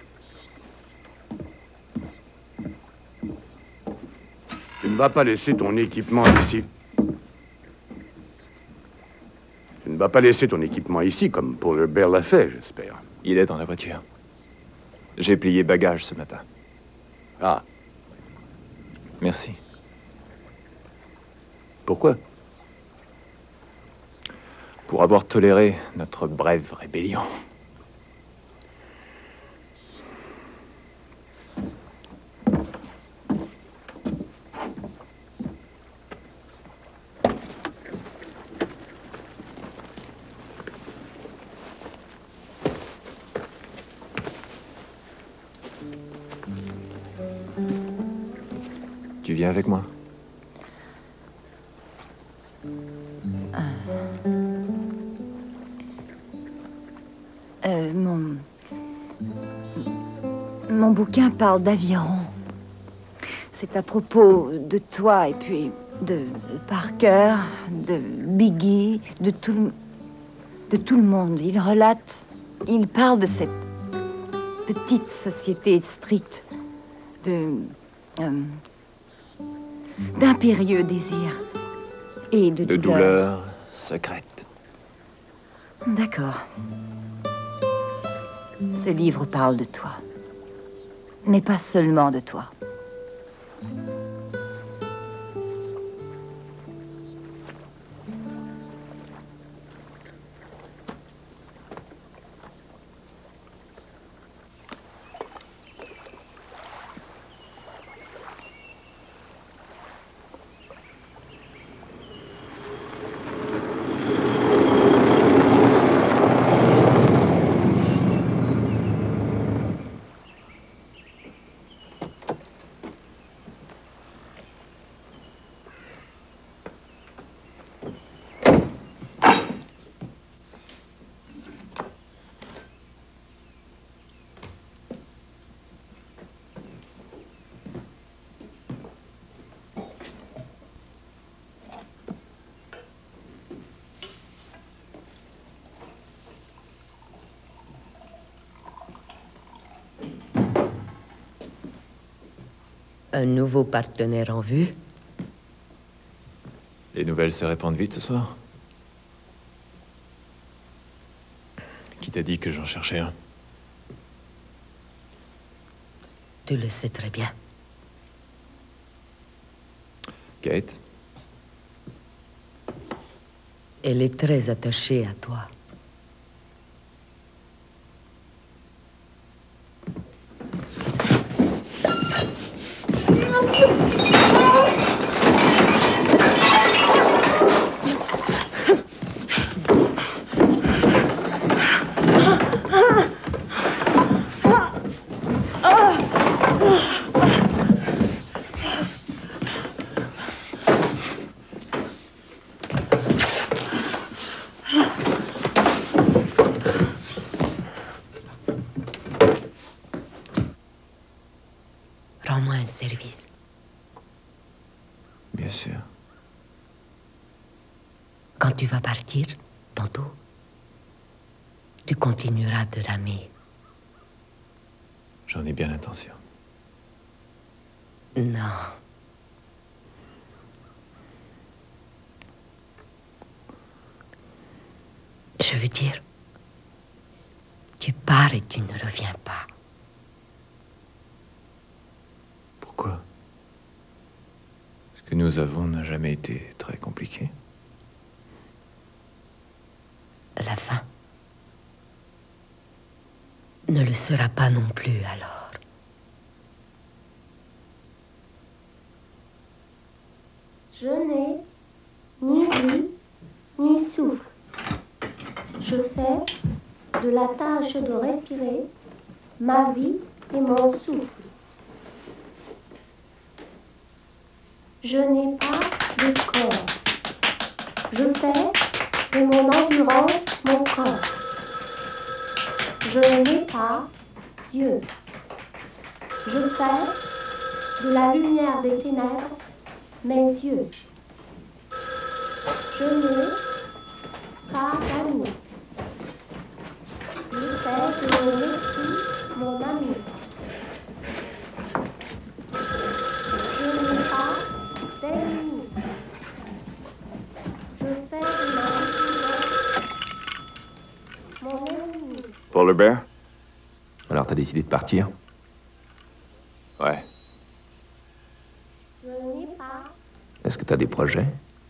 Tu ne vas pas laisser ton équipement ici. Tu ne vas pas laisser ton équipement ici, comme Paul Hubert l'a fait, j'espère. Il est dans la voiture. J'ai plié bagages ce matin. Ah. Merci. Pourquoi? Pour avoir toléré notre brève rébellion. Tu viens avec moi? Euh, mon... Mon bouquin parle d'aviron. C'est à propos de toi et puis de Parker, de Biggie, de tout le... de tout le monde. Il relate, il parle de cette petite société stricte, de... euh, d'impérieux désirs et de, de douleurs. douleurs secrètes. D'accord. Ce livre parle de toi. Mais pas seulement de toi. Un nouveau partenaire en vue? Les nouvelles se répandent vite ce soir. Qui t'a dit que j'en cherchais un? Tu le sais très bien. Kate? Elle est très attachée à toi. Rends-moi un service. Bien sûr. Quand tu vas partir, tantôt, tu continueras de ramer. J'en ai bien l'intention. Non. Je veux dire, tu pars et tu ne reviens pas. Pourquoi? Ce que nous avons n'a jamais été très compliqué. La fin ne le sera pas non plus alors. Je n'ai ni vie, ni souffle. Je fais de la tâche de respirer ma vie et mon souffle. Je n'ai pas de corps. Je fais de mon endurance mon corps. Je n'ai pas Dieu. Je fais de la lumière des ténèbres mes yeux. Je n'ai pas d'amis. Je fais de mon esprit mon ami. Je n'ai pas d'ennemis. Je fais de ma vie mon ennemi. Polar Bear? Alors t'as décidé de partir? Ouais. Je n'ai pas. Est-ce que t'as des projets?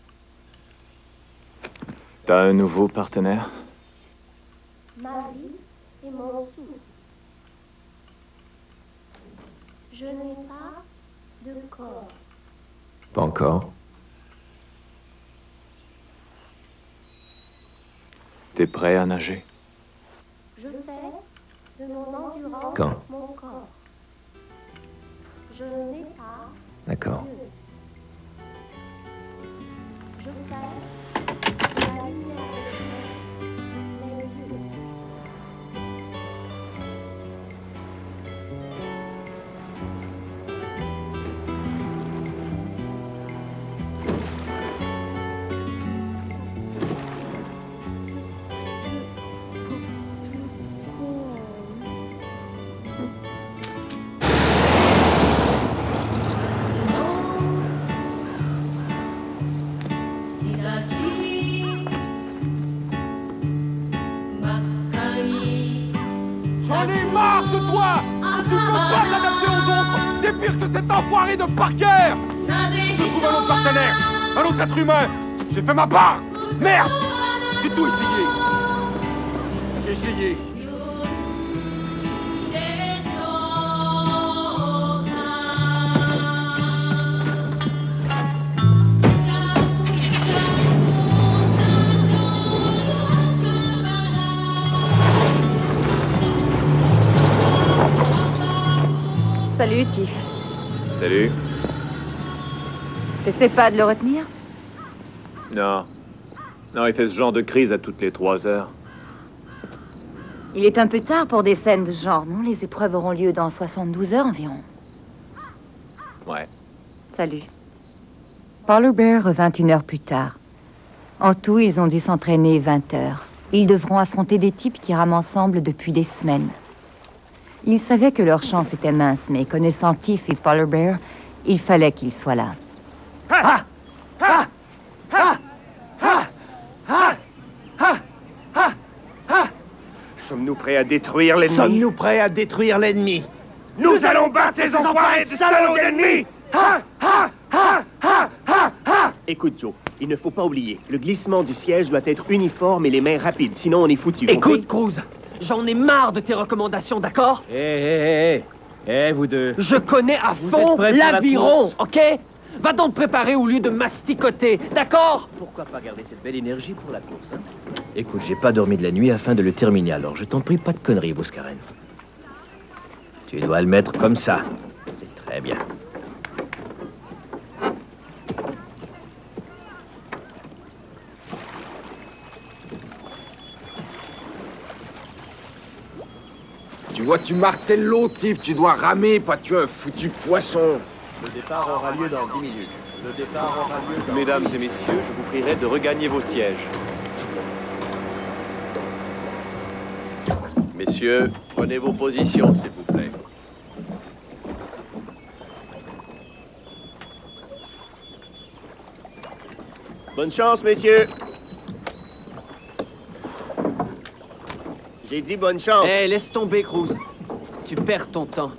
T'as un nouveau partenaire? Ma vie et mon souffle. Je n'ai pas de corps. Pas encore. T'es prêt à nager? Je fais de mon endurance Quand? mon corps. Je n'ai pas. D'accord. Dieu. Je fais de la lumière des mes yeux. J'en ai marre de toi! Tu peux pas t'adapter aux autres! T'es pire que cet enfoiré de Parker! Je trouve un autre partenaire! Un autre être humain! J'ai fait ma part! Merde! J'ai tout essayé! J'ai essayé! Salut, Tiff. Salut. T'essaies pas de le retenir? Non. Non, il fait ce genre de crise à toutes les trois heures. Il est un peu tard pour des scènes de ce genre, non? Les épreuves auront lieu dans soixante-douze heures environ. Ouais. Salut. Polar Bear revint une heure plus tard. En tout, ils ont dû s'entraîner vingt heures. Ils devront affronter des types qui rament ensemble depuis des semaines. Ils savaient que leur chance était mince, mais connaissant Tiff et Polar Bear, il fallait qu'ils soient là. Ha! Ha! Ha! Ha! Ha! Ha! Ha! Ha! Sommes-nous prêts à détruire l'ennemi? Sommes-nous prêts à détruire l'ennemi? Nous allons battre ces enfoirés de salauds d'ennemis! Ha! Ha! Ha! Ha! Ha! Ha! Écoute, Joe, il ne faut pas oublier, le glissement du siège doit être uniforme et les mains rapides, sinon on est foutu. Écoute, Cruz, j'en ai marre de tes recommandations, d'accord? Hé, hé, hé, hé, vous deux. Je connais à Vous fond êtes prêts pour la l'aviron, course? ok? Va donc te préparer au lieu de masticoter, d'accord? Pourquoi pas garder cette belle énergie pour la course, hein? Écoute, j'ai pas dormi de la nuit afin de le terminer, alors je t'en prie, pas de conneries, Bouscaren. Tu dois le mettre comme ça. C'est très bien. Tu vois, tu marques tel lot, Tiff, tu dois ramer, pas tuer un foutu poisson. Le départ aura lieu dans dix minutes. Le départ aura lieu dans... Mesdames et messieurs, je vous prierai de regagner vos sièges. Messieurs, prenez vos positions, s'il vous plaît. Bonne chance, messieurs. J'ai dit bonne chance. Hé, laisse tomber, Cruz. Tu perds ton temps.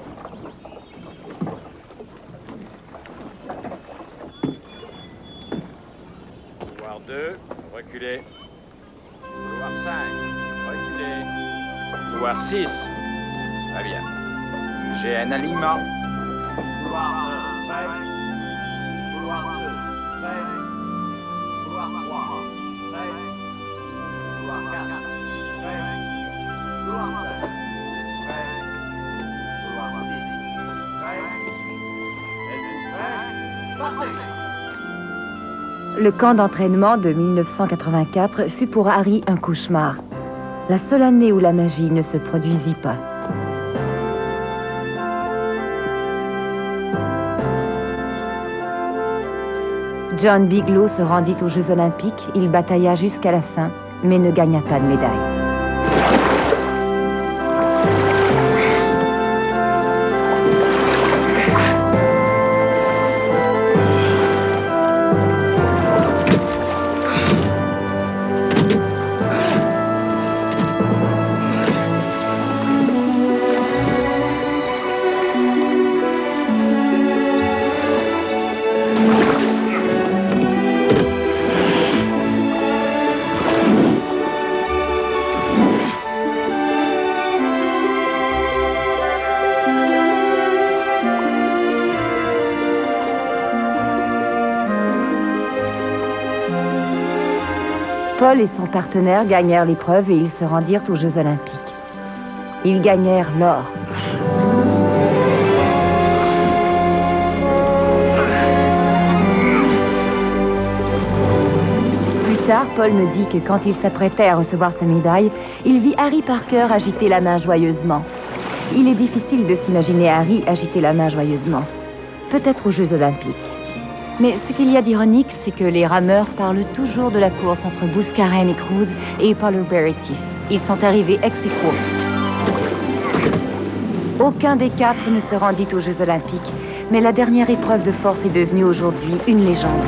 Couloir deux, reculez. Couloir cinq, reculez. Couloir six, très bien. J'ai un alignement. Couloir un, prêt. Couloir deux, prêt. Couloir trois, prêt. Couloir quatre, prêt. Couloir cinq, prêt. Couloir six, prêt. Êtes-vous prêts? Partez! Le camp d'entraînement de mille neuf cent quatre-vingt-quatre fut pour Harry un cauchemar. La seule année où la magie ne se produisit pas. John Bigelow se rendit aux Jeux Olympiques, il batailla jusqu'à la fin, mais ne gagna pas de médaille. Paul et son partenaire gagnèrent l'épreuve et ils se rendirent aux Jeux Olympiques. Ils gagnèrent l'or. Plus tard, Paul me dit que quand il s'apprêtait à recevoir sa médaille, il vit Harry Parker agiter la main joyeusement. Il est difficile de s'imaginer Harry agiter la main joyeusement. Peut-être aux Jeux Olympiques. Mais ce qu'il y a d'ironique, c'est que les rameurs parlent toujours de la course entre Bouskaren et Cruz et Paul Berretif. Ils sont arrivés ex aequo. Aucun des quatre ne se rendit aux Jeux Olympiques, mais la dernière épreuve de force est devenue aujourd'hui une légende.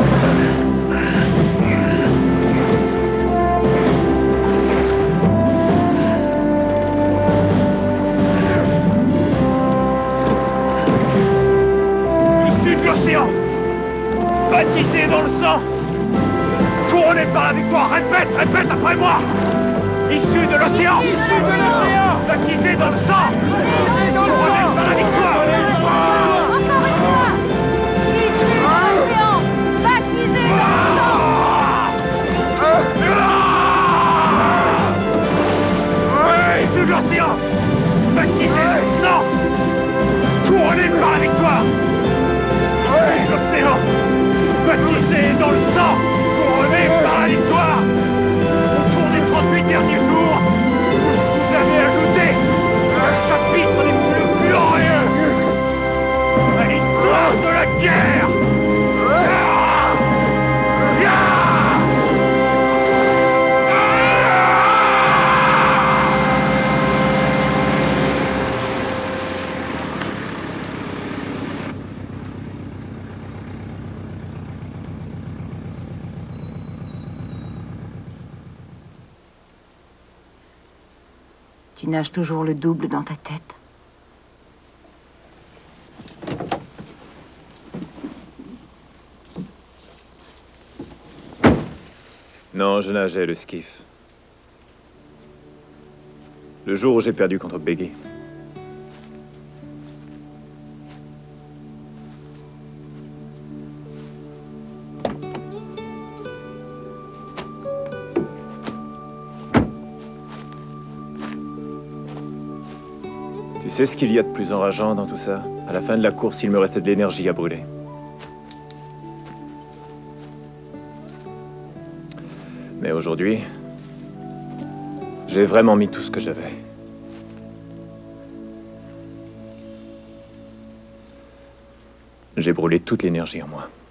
Issu de l'océan, baptisé dans le sang, couronné par la victoire. Répète, répète après moi. Issu de l'océan, issu de l'océan, baptisé dans le sang, couronné par la victoire. Encore une fois, issu de l'océan, baptisé dans le sang. Issu de l'océan, baptisé dans le sang, couronné par la victoire. Issu de l'océan, baptisé dans le sang, couronné par la victoire. Au cours des trente-huit derniers jours, vous avez ajouté un chapitre des plus glorieux à l'histoire de la guerre. Tu nages toujours le double dans ta tête. Non, je nageais le skiff. Le jour où j'ai perdu contre Beggy. Tu sais ce qu'il y a de plus enrageant dans tout ça? À la fin de la course, il me restait de l'énergie à brûler. Mais aujourd'hui, j'ai vraiment mis tout ce que j'avais. J'ai brûlé toute l'énergie en moi.